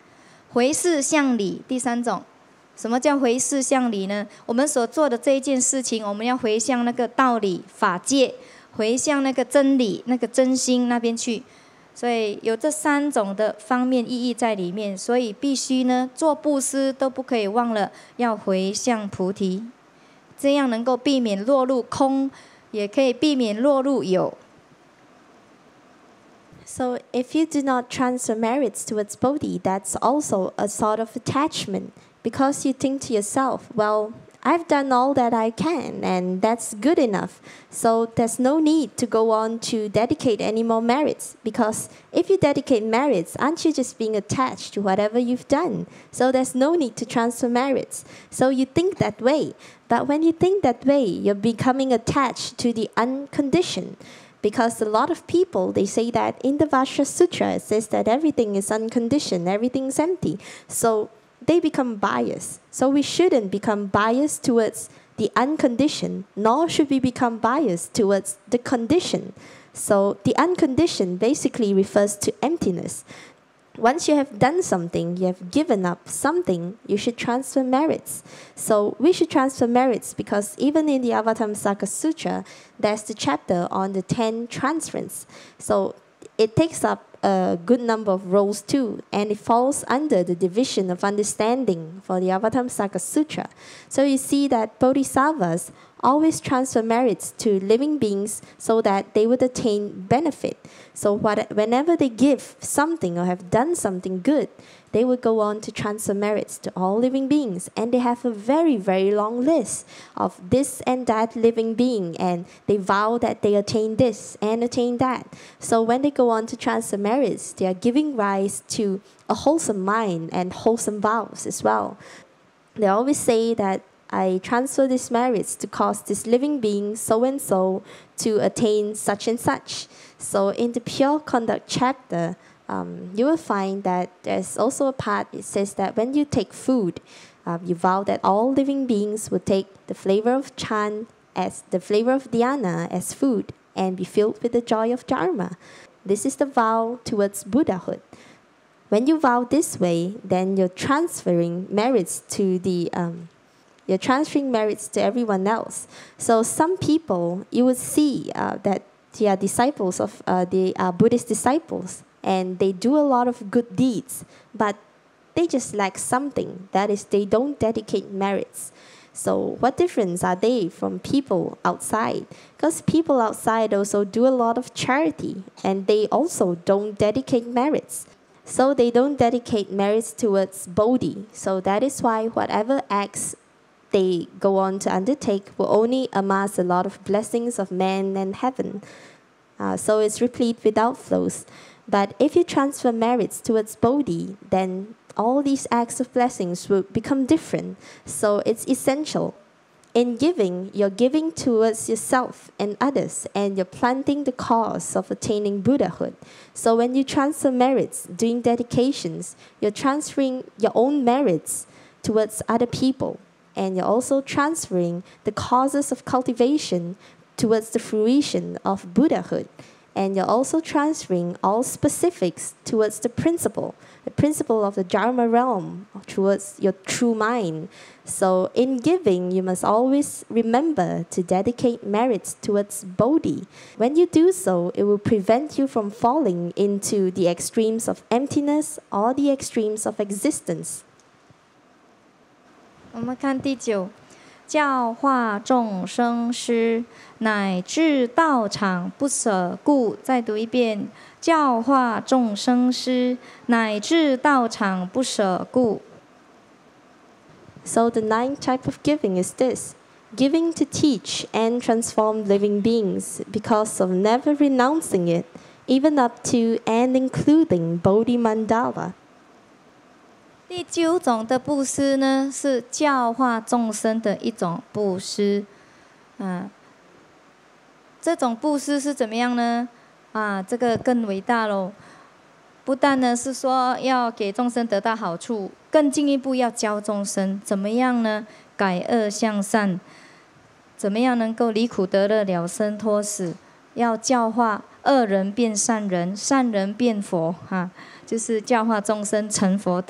回事向理，第三种。什么叫回事向理呢？我们所做的这一件事情，我们要回向那个道理法界，回向那个真理那个真心那边去。所以有这三种的方面意义在里面，所以必须呢做布施都不可以忘了要回向菩提，这样能够避免落入空，也可以避免落入有。 So if you do not transfer merits towards Bodhi, that's also a sort of attachment, because you think to yourself, well, I've done all that I can and that's good enough. So there's no need to go on to dedicate any more merits, because if you dedicate merits, aren't you just being attached to whatever you've done? So there's no need to transfer merits. So you think that way. But when you think that way, you're becoming attached to the unconditioned. Because a lot of people, they say that in the Vajra Sutra, it says that everything is unconditioned, everything's empty. So they become biased. So we shouldn't become biased towards the unconditioned, nor should we become biased towards the conditioned. So the unconditioned basically refers to emptiness. Once you have done something, you have given up something, you should transfer merits. So we should transfer merits because even in the Avatamsaka Sutra, there's the chapter on the ten transference. So it takes up a good number of roles too, and it falls under the division of understanding for the Avatamsaka Sutra. So you see that bodhisattvas always transfer merits to living beings so that they would attain benefit. So what, whenever they give something or have done something good, they would go on to transfer merits to all living beings. And they have a very, very long list of this and that living being, and they vow that they attain this and attain that. So when they go on to transfer merits, they are giving rise to a wholesome mind and wholesome vows as well. They always say that I transfer these merits to cause this living being so and so to attain such and such. So in the Pure Conduct chapter, um, you will find that there's also a part, it says that when you take food, uh, you vow that all living beings will take the flavor of chant as the flavor of dhyana as food and be filled with the joy of dharma. This is the vow towards Buddhahood. When you vow this way, then you're transferring merits to the um, You're transferring merits to everyone else. So some people, you would see uh, that they are disciples of, uh, they are Buddhist disciples, and they do a lot of good deeds, but they just lack something. That is, they don't dedicate merits. So what difference are they from people outside? Because people outside also do a lot of charity, and they also don't dedicate merits. So they don't dedicate merits towards Bodhi. So that is why whatever acts they go on to undertake will only amass a lot of blessings of man and heaven. Uh, so it's replete with outflows. But if you transfer merits towards Bodhi, then all these acts of blessings will become different. So it's essential. In giving, you're giving towards yourself and others, and you're planting the cause of attaining Buddhahood. So when you transfer merits, doing dedications, you're transferring your own merits towards other people. And you're also transferring the causes of cultivation towards the fruition of Buddhahood. And you're also transferring all specifics towards the principle, the principle of the Dharma realm, towards your true mind. So in giving, you must always remember to dedicate merits towards Bodhi. When you do so, it will prevent you from falling into the extremes of emptiness or the extremes of existence. 我们看第九，教化众生师，乃至道场不舍故。再读一遍，教化众生师，乃至道场不舍故。 So the ninth type of giving is this: giving to teach and transform living beings because of never renouncing it, even up to and including Bodhi Mandala. 第九种的布施呢，是教化众生的一种布施。啊，这种布施是怎么样呢？啊，这个更伟大喽！不但呢是说要给众生得到好处，更进一步要教众生怎么样呢？改恶向善，怎么样能够离苦得乐、了生脱死？要教化恶人变善人，善人变佛，哈、啊，就是教化众生成佛道的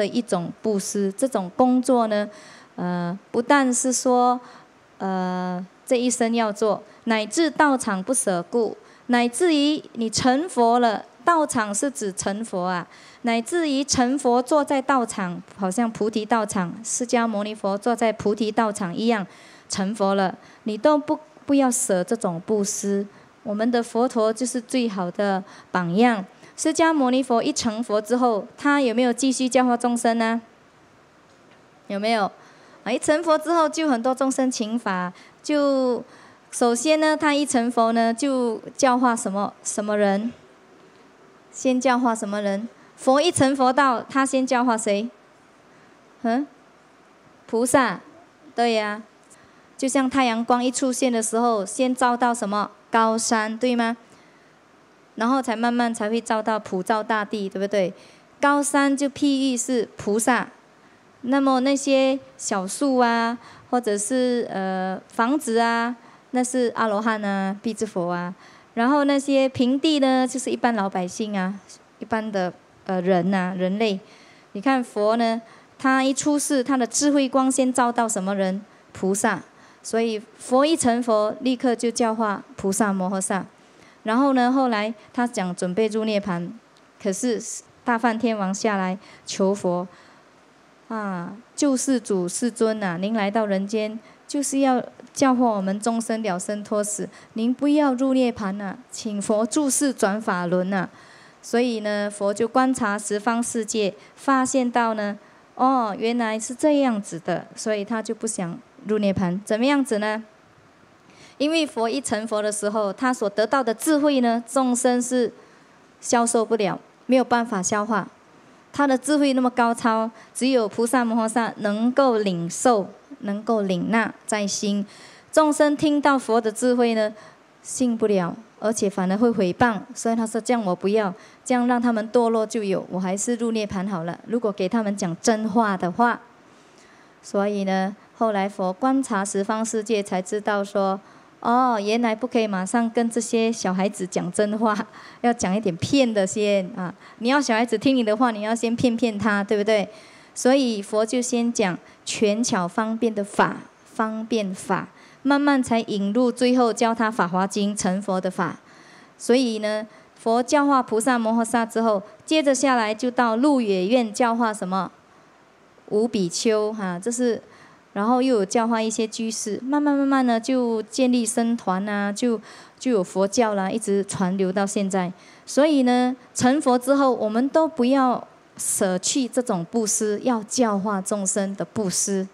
的一种布施。这种工作呢，呃，不但是说，呃，这一生要做，乃至道场不舍故，乃至于你成佛了，道场是指成佛啊，乃至于成佛坐在道场，好像菩提道场，释迦牟尼佛坐在菩提道场一样，成佛了，你都不不要舍这种布施。我们的佛陀就是最好的榜样。释迦牟尼佛一成佛之后，他有没有继续教化众生呢？有没有？一成佛之后，就很多众生请法。就首先呢，他一成佛呢，就教化什么什么人？先教化什么人？佛一成佛道，他先教化谁？嗯，菩萨。对呀、啊，就像太阳光一出现的时候，先照到什么？高山，对吗？然后才慢慢才会照到普照大地，对不对？高山就譬喻是菩萨，那么那些小树啊，或者是呃房子啊，那是阿罗汉啊、辟支佛啊。然后那些平地呢，就是一般老百姓啊，一般的呃人啊，人类。你看佛呢，他一出世，他的智慧光先照到什么人？菩萨。所以佛一成佛，立刻就教化菩萨摩诃萨。然后呢，后来他讲准备入涅槃，可是大梵天王下来求佛，啊，救世主世尊啊，您来到人间就是要教化我们众生了生脱死，您不要入涅槃啊，请佛住世转法轮啊。所以呢，佛就观察十方世界，发现到呢，哦，原来是这样子的，所以他就不想入涅槃。怎么样子呢？因为佛一成佛的时候，他所得到的智慧呢，众生是消受不了，没有办法消化。他的智慧那么高超，只有菩萨摩诃萨能够领受，能够领纳在心。众生听到佛的智慧呢，信不了，而且反而会毁谤。所以他说：“这样我不要，这样让他们堕落就有，我还是入涅槃好了。如果给他们讲真话的话。”所以呢，后来佛观察十方世界，才知道说，哦，原来不可以马上跟这些小孩子讲真话，要讲一点骗的先啊！你要小孩子听你的话，你要先骗骗他，对不对？所以佛就先讲权巧方便的法，方便法，慢慢才引入，最后教他《法华经》成佛的法。所以呢，佛教化菩萨摩诃萨之后，接着下来就到鹿野苑教化什么？五比丘哈、啊，这是。然后又有教化一些居士，慢慢慢慢呢，就建立僧团啊，就就有佛教啦，一直传流到现在。所以呢，成佛之后，我们都不要舍弃这种布施，要教化众生的布施。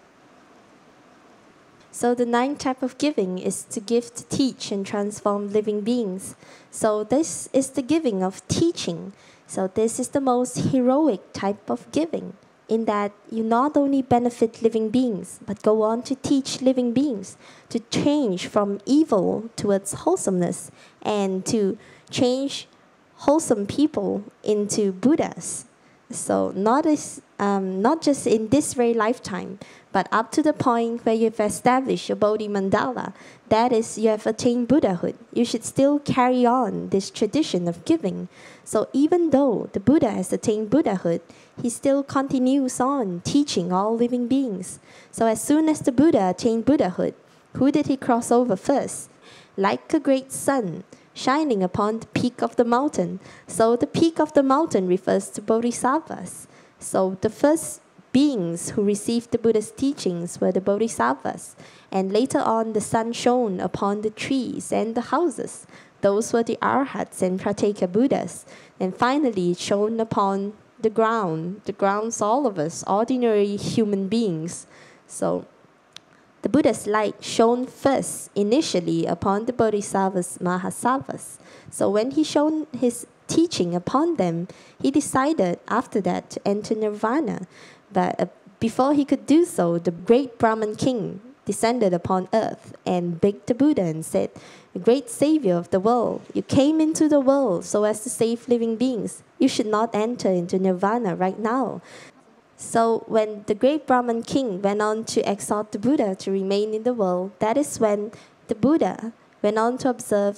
So the ninth type of giving is to give to teach and transform living beings. So this is the giving of teaching. So this is the most heroic type of giving, in that you not only benefit living beings, but go on to teach living beings to change from evil towards wholesomeness, and to change wholesome people into Buddhas. So not as, um, not just in this very lifetime, but up to the point where you've established your Bodhi Mandala, that is, you have attained Buddhahood. You should still carry on this tradition of giving. So even though the Buddha has attained Buddhahood, he still continues on teaching all living beings. So as soon as the Buddha attained Buddhahood, who did he cross over first? Like a great sun shining upon the peak of the mountain. So the peak of the mountain refers to Bodhisattvas. So the first beings who received the Buddha's teachings were the Bodhisattvas. And later on, the sun shone upon the trees and the houses. Those were the Arhats and Prateka Buddhas. And finally, it shone upon the ground. The ground's all of us, ordinary human beings. So the Buddha's light shone first, initially, upon the Bodhisattvas, Mahasattvas. So when he shone his teaching upon them, he decided after that to enter Nirvana. But uh, before he could do so, the great Brahman king descended upon earth and begged the Buddha and said, "The great savior of the world, you came into the world so as to save living beings. You should not enter into Nirvana right now." So when the great Brahman king went on to exhort the Buddha to remain in the world, that is when the Buddha went on to observe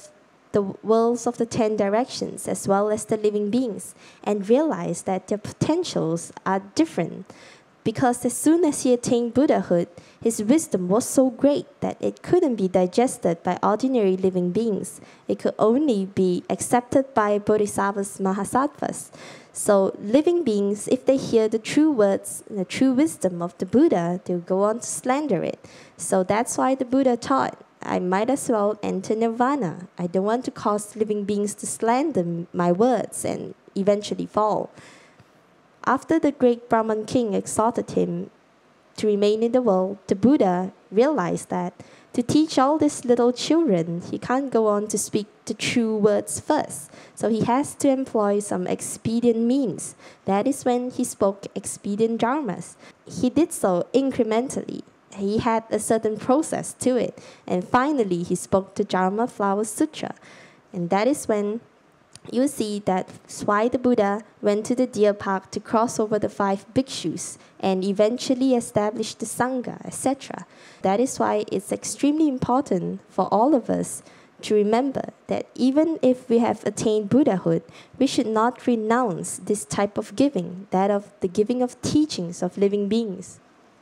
the worlds of the ten directions as well as the living beings, and realized that their potentials are different. Because as soon as he attained Buddhahood, his wisdom was so great that it couldn't be digested by ordinary living beings. It could only be accepted by Bodhisattvas Mahasattvas. So living beings, if they hear the true words and the true wisdom of the Buddha, they'll go on to slander it. So that's why the Buddha taught, I might as well enter nirvana. I don't want to cause living beings to slander my words and eventually fall. After the great Brahman king exhorted him to remain in the world, the Buddha realized that to teach all these little children, he can't go on to speak the true words first. So he has to employ some expedient means. That is when he spoke expedient dharmas. He did so incrementally. He had a certain process to it. And finally, he spoke the Dharma Flower Sutra. And that is when you see that's why the Buddha went to the deer park to cross over the five bhikshus and eventually establish the Sangha, et cetera. That is why it's extremely important for all of us to remember that even if we have attained Buddhahood, we should not renounce this type of giving, that of the giving of teachings of living beings.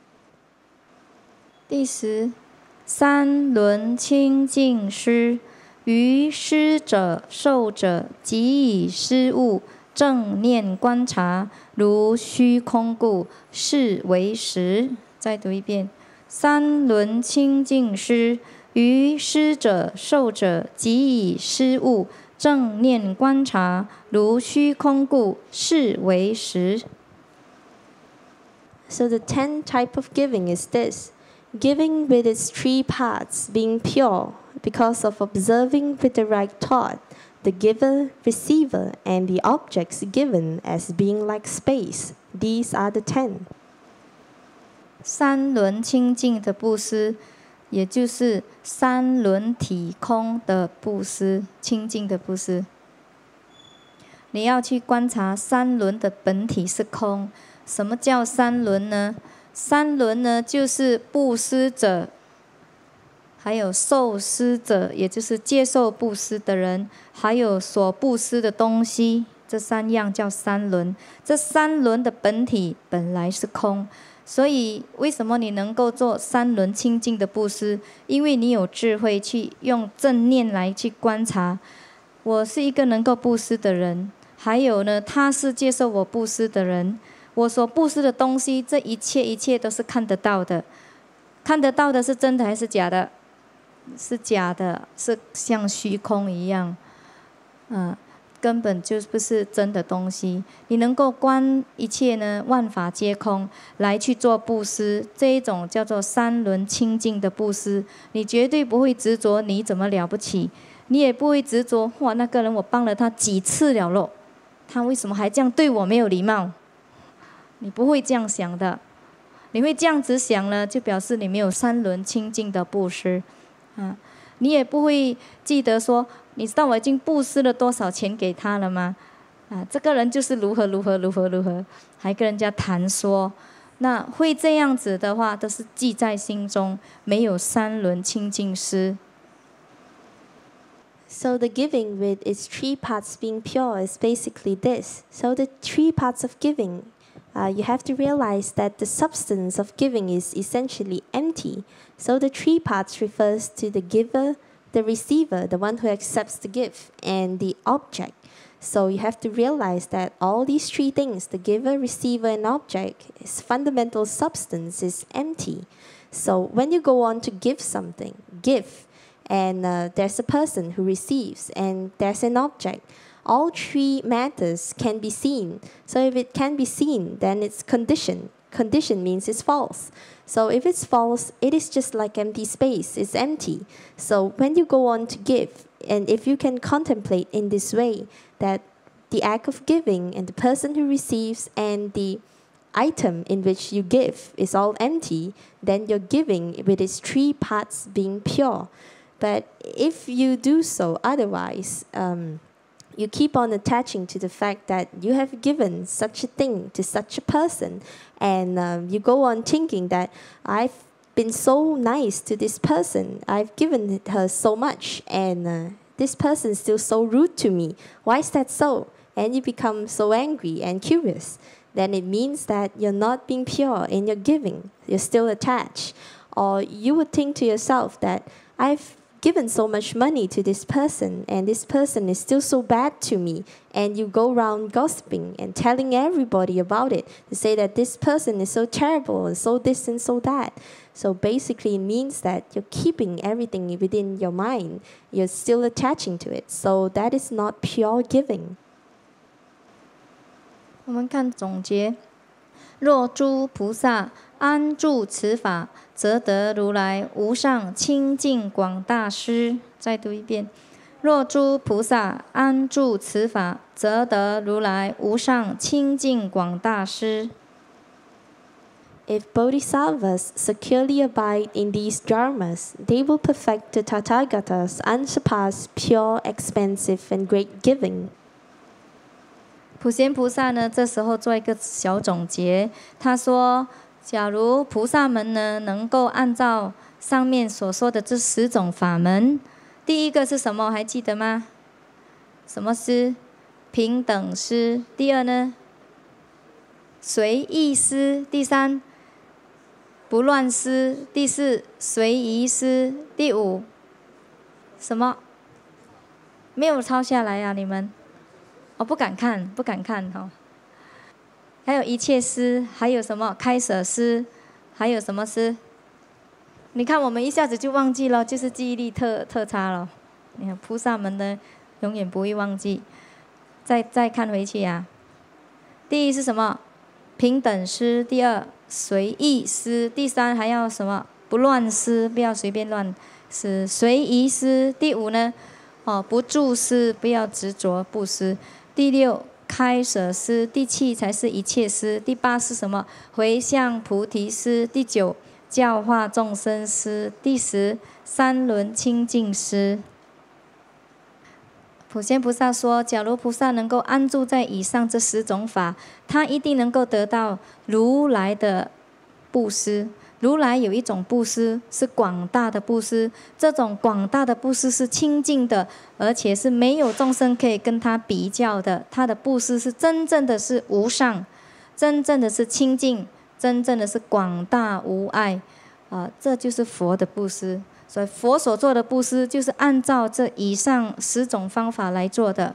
第十，三轮清净师。于施者、受者，即以施物正念观察，如虚空故，是为实。再读一遍：三轮清净师，于施者、受者，即以施物正念观察，如虚空故，是为实。 So the ten type of giving is this: giving with its three parts being pure, because of observing with the right thought, the giver, receiver, and the objects given as being like space. These are the ten. 三轮清净的布施，也就是三轮体空的布施，清净的布施。你要去观察三轮的本体是空。什么叫三轮呢？三轮呢，就是布施者。还有受施者，也就是接受布施的人，还有所布施的东西，这三样叫三轮。这三轮的本体本来是空，所以为什么你能够做三轮清净的布施？因为你有智慧去用正念来去观察，我是一个能够布施的人，还有呢，他是接受我布施的人，我所布施的东西，这一切一切都是看得到的，看得到的是真的还是假的？是假的，是像虚空一样，嗯，根本就不是真的东西。你能够观一切呢，万法皆空，来去做布施，这一种叫做三轮清净的布施。你绝对不会执着你怎么了不起，你也不会执着哇，那个人我帮了他几次了咯，他为什么还这样对我没有礼貌？你不会这样想的，你会这样子想呢，就表示你没有三轮清净的布施。啊，你也不会记得说，你知道我已经布施了多少钱给他了吗？啊，这个人就是如何如何如何如何，还跟人家谈说，那会这样子的话，都是记在心中，没有三轮清净施。 So the giving with its three parts being pure is basically this. So the three parts of giving, uh, you have to realize that the substance of giving is essentially empty. So the three parts refers to the giver, the receiver, the one who accepts the gift, and the object. So you have to realize that all these three things, the giver, receiver, and object, its fundamental substance is empty. So when you go on to give something, give, and uh, there's a person who receives, and there's an object, all three matters can be seen. So if it can be seen, then it's conditioned. Condition means it's false. So if it's false, it is just like empty space. It's empty. So when you go on to give, and if you can contemplate in this way, that the act of giving and the person who receives and the item in which you give is all empty, then you're giving with its three parts being pure. But if you do so otherwise, um, you keep on attaching to the fact that you have given such a thing to such a person, and um, you go on thinking that I've been so nice to this person, I've given her so much, and uh, this person is still so rude to me. Why is that so? And you become so angry and curious. Then it means that you're not being pure in your giving. You're still attached. Or you would think to yourself that I've given so much money to this person and this person is still so bad to me, and you go around gossiping and telling everybody about it to say that this person is so terrible and so this and so that. So basically it means that you're keeping everything within your mind. You're still attaching to it. So that is not pure giving. 我们看总结，若诸菩萨安住此法，则得如来无上清净广大师。再读一遍：若诸菩萨安住此法，则得如来无上清净广大师。 If bodhisattvas securely abide in these dharmas, they will perfect the Tathagata's unsurpassed, pure, expansive, and great giving. 普贤菩萨呢，这时候做一个小总结，他说：假如菩萨们呢能够按照上面所说的这十种法门，第一个是什么？还记得吗？什么施？平等施。第二呢？随意施。第三，不乱施。第四，随宜施。第五，什么？没有抄下来啊，你们？哦，不敢看，不敢看哈、哦。还有一切施，还有什么开舍施，还有什么施？你看我们一下子就忘记了，就是记忆力特特差了。你看菩萨们呢，永远不会忘记。再再看回去啊。第一是什么？平等施。第二，随意施。第三，还要什么？不乱施，不要随便乱施。随宜施。第五呢？哦，不住施，不要执着布施。第六，开舍施。第七才是一切施。第八是什么？回向菩提施。第九，教化众生施。第十，三轮清净施。普贤菩萨说，假如菩萨能够安住在以上这十种法，他一定能够得到如来的布施。如来有一种布施是广大的布施，这种广大的布施是清净的，而且是没有众生可以跟他比较的。他的布施是真正的是无上，真正的是清净，真正的是广大无碍，啊、呃，这就是佛的布施。所以佛所做的布施就是按照这以上十种方法来做的。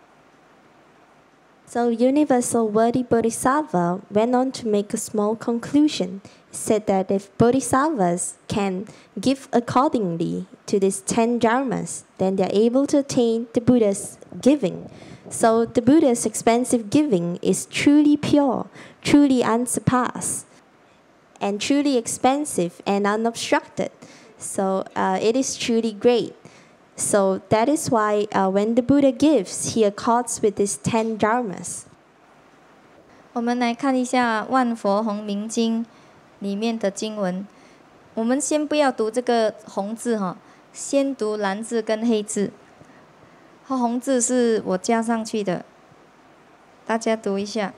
So Universal Worthy Bodhisattva went on to make a small conclusion. He said that if bodhisattvas can give accordingly to these ten dharmas, then they are able to attain the Buddha's giving. So the Buddha's expansive giving is truly pure, truly unsurpassed, and truly expansive and unobstructed. So uh, it is truly great. So that is why uh, when the Buddha gives, he accords with these ten dharmas. 我们来看一下《万佛洪明经》里面的经文。我们先不要读这个红字哈，先读蓝字跟黑字。红字是我加上去的，大家读一下。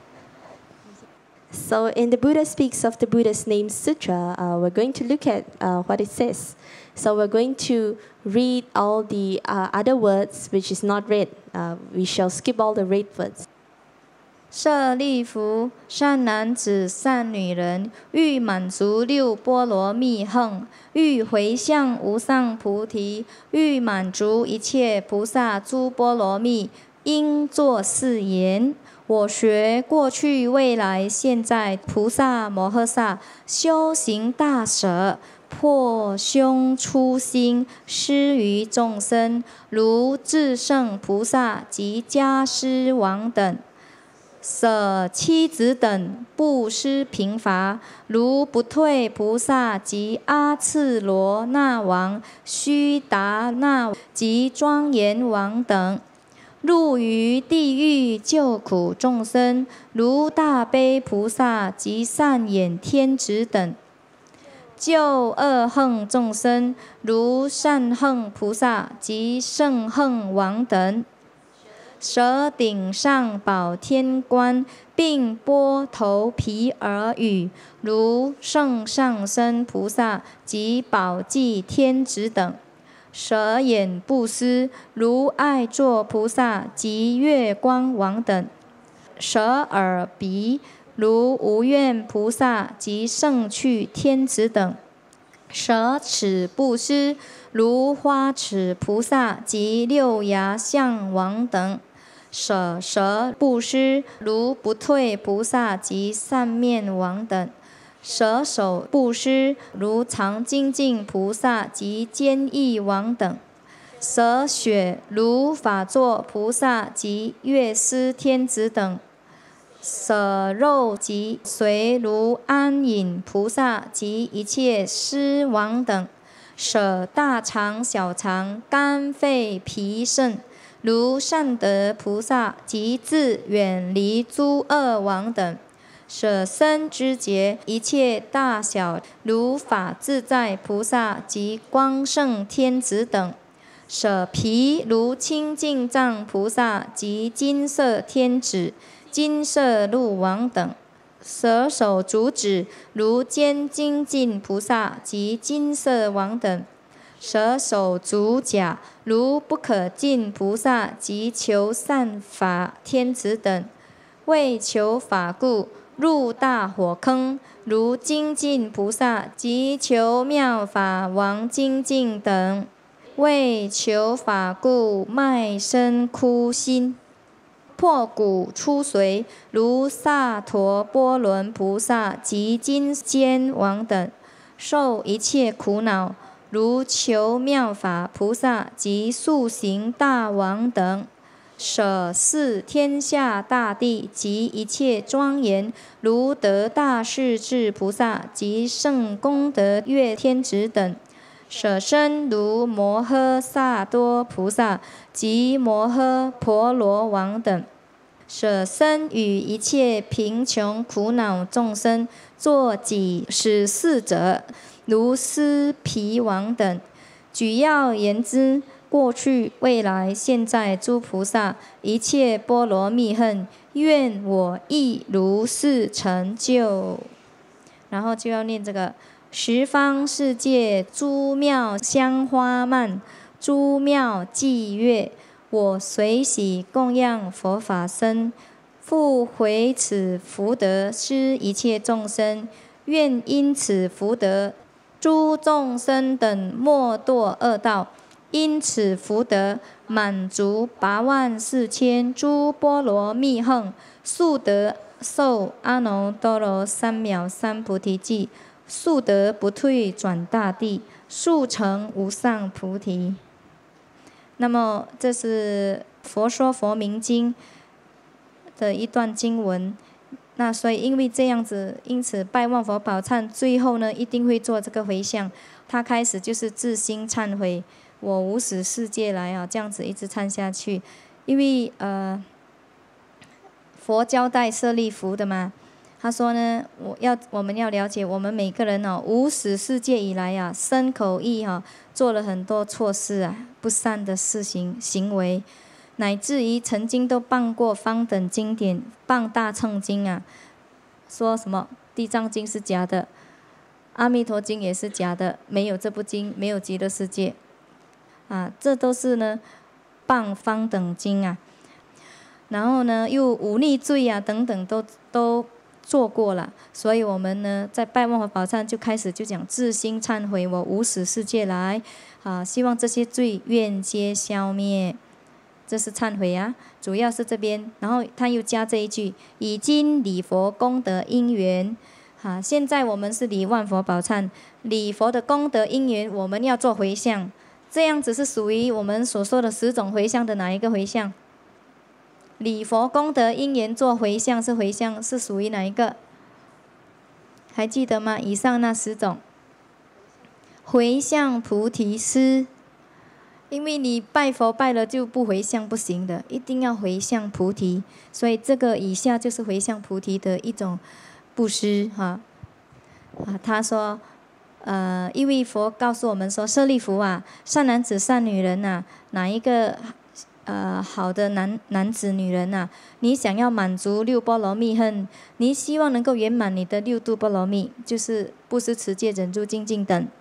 So in the Buddha Speaks of the Buddha's Name Sutra, uh, we're going to look at uh, what it says. So we're going to read all the uh, other words which is not read. Uh, we shall skip all the read words. 舍利弗，善男子、善女人，欲满足六波罗蜜行，欲回向无上菩提，欲满足一切菩萨诸波罗蜜，应作是言：我学过去、未来、现在菩萨摩诃萨修行大舍，破胸出心，施于众生，如至圣菩萨及迦尸王等。舍妻子等布施贫乏，如不退菩萨及阿次罗那王、须达那及庄严王等，入于地狱救苦众生，如大悲菩萨及善眼天子等；救恶横众生，如善横菩萨及圣横王等。舍顶上宝天冠，并拨头皮耳语，如圣上身菩萨及宝济天子等； 舍眼布施，如爱作菩萨及月光王等；舍耳鼻，如无愿菩萨及圣趣天子等；舍齿布施，如花齿菩萨及六牙相王等；舍舌布施，如不退菩萨及三面王等；舍手布施，如常精进菩萨及坚毅王等；舍血，如法座菩萨及乐师天子等；舍肉及随，如安隐菩萨及一切师王等；舍大肠、小肠、肝、肺、脾、肾，如善德菩萨及自远离诸恶王等；舍身之节，一切大小，如法自在菩萨及光圣天子等；舍皮，如清净藏菩萨及金色天子、金色鹿王等；舍手足指，如坚精进菩萨及金色王等；舍手足甲，如不可尽菩萨及求善法天子等；为求法故，入大火坑，如精进菩萨及求妙法王精进等；为求法故，卖身枯心，破骨出髓，如萨陀波伦菩萨及金坚王等；受一切苦恼，如求妙法菩萨及速行大王等；舍视天下大地及一切庄严，如得大势至菩萨及圣功德乐天子等；舍身，如摩诃萨多菩萨及摩诃婆罗王等；舍身与一切贫穷苦恼众生作己使事者，如尸毗王等。举要言之，过去、未来、现在诸菩萨一切波罗蜜恨，愿我亦如是成就。然后就要念这个十方世界诸妙香花曼，诸妙伎乐，我随喜供养佛法僧，复回此福德施一切众生，愿因此福德，诸众生等莫堕恶道，因此福德满足八万四千诸波罗蜜恨，速得受阿耨多罗三藐三菩提记，速得不退转大地，速成无上菩提。那么这是佛说佛名经的一段经文。那所以因为这样子，因此拜万佛宝忏最后呢，一定会做这个回向。他开始就是自心忏悔，我无始世界来啊，这样子一直忏下去。因为呃，佛交代舍利弗的嘛，他说呢，我要我们要了解，我们每个人哦，无始世界以来啊，身口意哈、啊，做了很多错事啊，不善的事情行为，乃至于曾经都谤过方等经典，谤大乘经啊，说什么地藏经是假的，阿弥陀经也是假的，没有这部经，没有极乐世界，啊，这都是呢谤方等经啊。然后呢，又忤逆罪啊等等都都做过了，所以我们呢在拜万佛宝忏就开始就讲自心忏悔，我无始世界来啊，希望这些罪愿皆消灭，这是忏悔啊，主要是这边。然后他又加这一句：已今礼佛功德因缘，啊，现在我们是礼万佛宝忏，礼佛的功德因缘，我们要做回向，这样子是属于我们所说的十种回向的哪一个回向？礼佛功德因缘做回向是回向是属于哪一个？还记得吗？以上那十种回向菩提师，因为你拜佛拜了就不回向不行的，一定要回向菩提，所以这个以下就是回向菩提的一种布施哈。啊，他说，呃，因为佛告诉我们说，舍利弗啊，善男子善女人啊，哪一个？呃，好的男男子、女人啊，你想要满足六波罗蜜恨，你希望能够圆满你的六度波罗蜜，就是布施、持戒、忍辱、精进等。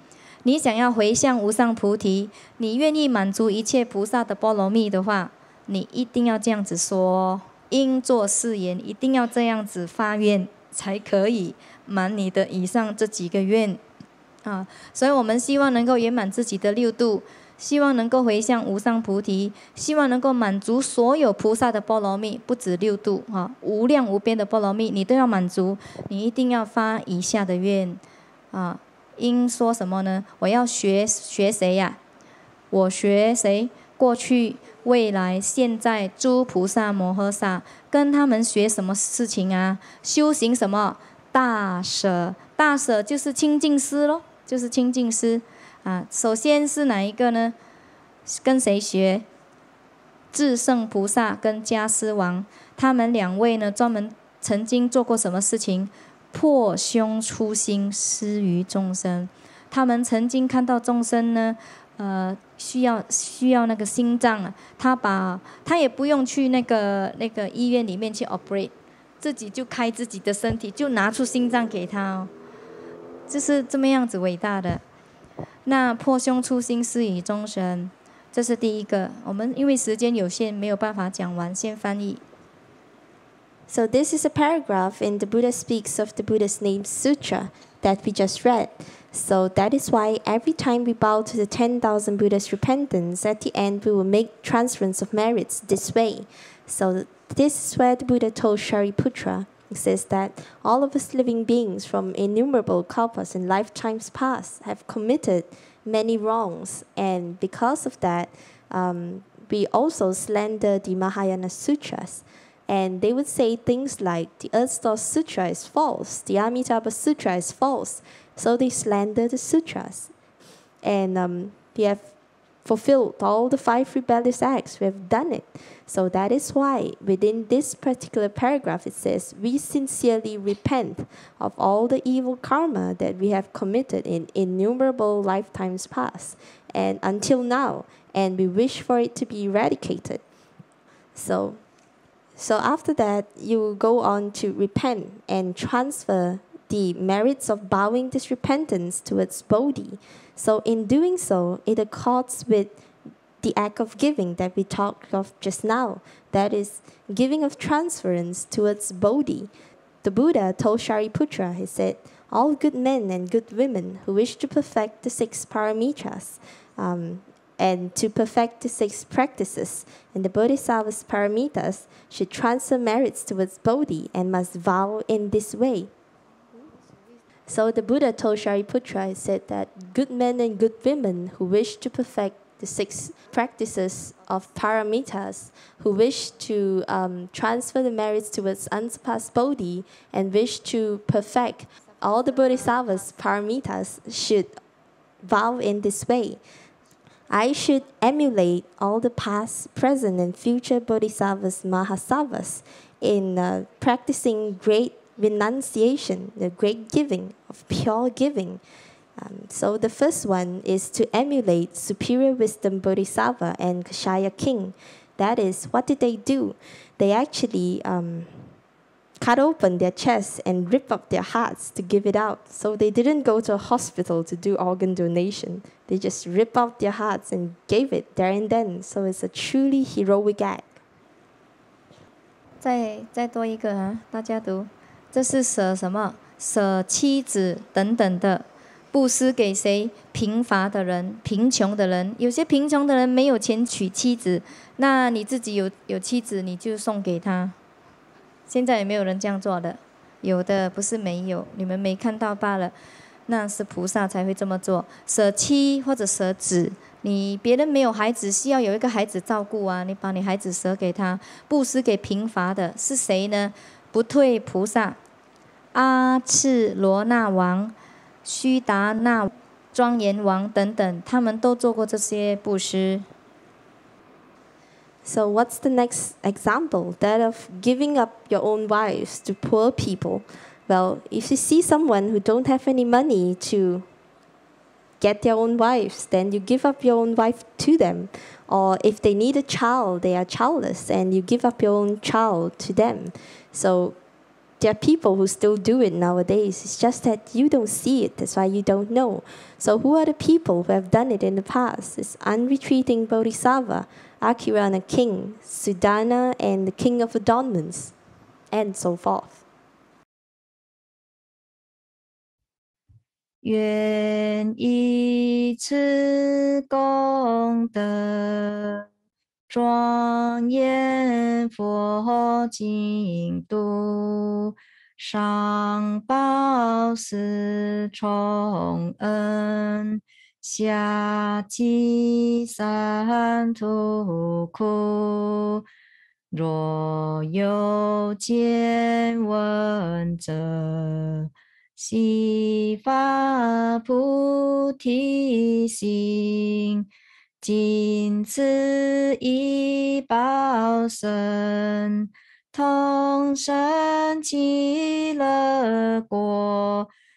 你想要回向无上菩提，你愿意满足一切菩萨的波罗蜜的话，你一定要这样子说，应作誓言，一定要这样子发愿，才可以满你的以上这几个愿啊。所以我们希望能够圆满自己的六度，希望能够回向无上菩提，希望能够满足所有菩萨的波罗蜜，不止六度啊，无量无边的波罗蜜你都要满足，你一定要发以下的愿啊。应说什么呢？我要学学谁呀、啊？我学谁？过去、未来、现在诸菩萨摩诃萨，跟他们学什么事情啊？修行什么？大舍，大舍就是清净思咯，就是清净思啊。首先是哪一个呢？跟谁学？至圣菩萨跟迦尸王，他们两位呢，专门曾经做过什么事情？破胸出心，施于众生。他们曾经看到众生呢，呃，需要需要那个心脏啊，他把他也不用去那个那个医院里面去 operate， 自己就开自己的身体，就拿出心脏给他哦，就是这么样子伟大的。那破胸出心，施于众生，这是第一个。我们因为时间有限，没有办法讲完，先翻译。 So this is a paragraph in the Buddha Speaks of the Buddha's Name Sutra that we just read. So that is why every time we bow to the ten thousand Buddhas' repentance, at the end we will make transference of merits this way. So this is where the Buddha told Shariputra. He says that all of us living beings from innumerable kalpas and lifetimes past have committed many wrongs, and because of that, um, we also slander the Mahayana Sutras. And they would say things like, the Earth Sutra is false, the Amitabha Sutra is false. So they slander the sutras. And um, we have fulfilled all the five rebellious acts. We have done it. So that is why within this particular paragraph it says, we sincerely repent of all the evil karma that we have committed in innumerable lifetimes past and until now. And we wish for it to be eradicated. So So after that, you go on to repent and transfer the merits of bowing this repentance towards Bodhi. So in doing so, it accords with the act of giving that we talked of just now. That is, giving of transference towards Bodhi. The Buddha told Shariputra, he said, all good men and good women who wish to perfect the six paramitas, um, and to perfect the six practices, and the Bodhisattva's paramitas should transfer merits towards Bodhi and must vow in this way. So the Buddha told Shariputra, he said that good men and good women who wish to perfect the six practices of paramitas, who wish to um, transfer the merits towards unsurpassed Bodhi and wish to perfect all the Bodhisattvas' paramitas should vow in this way. I should emulate all the past, present, and future Bodhisattvas, Mahasattvas in uh, practicing great renunciation, the great giving, of pure giving. Um, so the first one is to emulate Superior Wisdom Bodhisattva and Kashaya King. That is, what did they do? They actually um, cut open their chests and rip up their hearts to give it out. So they didn't go to a hospital to do organ donation. They just rip out their hearts and gave it there and then. So it's a truly heroic act. 再再多一个啊，大家读，这是舍什么？舍妻子等等的，布施给谁？贫乏的人、贫穷的人。有些贫穷的人没有钱娶妻子，那你自己有有妻子，你就送给他。现在有没有人这样做的？有的，不是没有，你们没看到罢了。那是菩萨才会这么做，舍妻或者舍子。你别人没有孩子，需要有一个孩子照顾啊，你把你孩子舍给他，布施给贫乏的是谁呢？不退菩萨、阿赤罗那王、须达那庄严王等等，他们都做过这些布施。 So what's the next example? That of giving up your own wives to poor people. Well, if you see someone who don't have any money to get their own wives, then you give up your own wife to them. Or if they need a child, they are childless, and you give up your own child to them. So there are people who still do it nowadays. It's just that you don't see it. That's why you don't know. So who are the people who have done it in the past? It's unretreating Bodhisattva, Akirana King, Sudana, and the King of Adornments, and so forth. 愿以此功德，庄严佛净土，上报四重恩，下济三途苦。若有见闻者，悉发菩提心，尽此一报身，同生极乐国，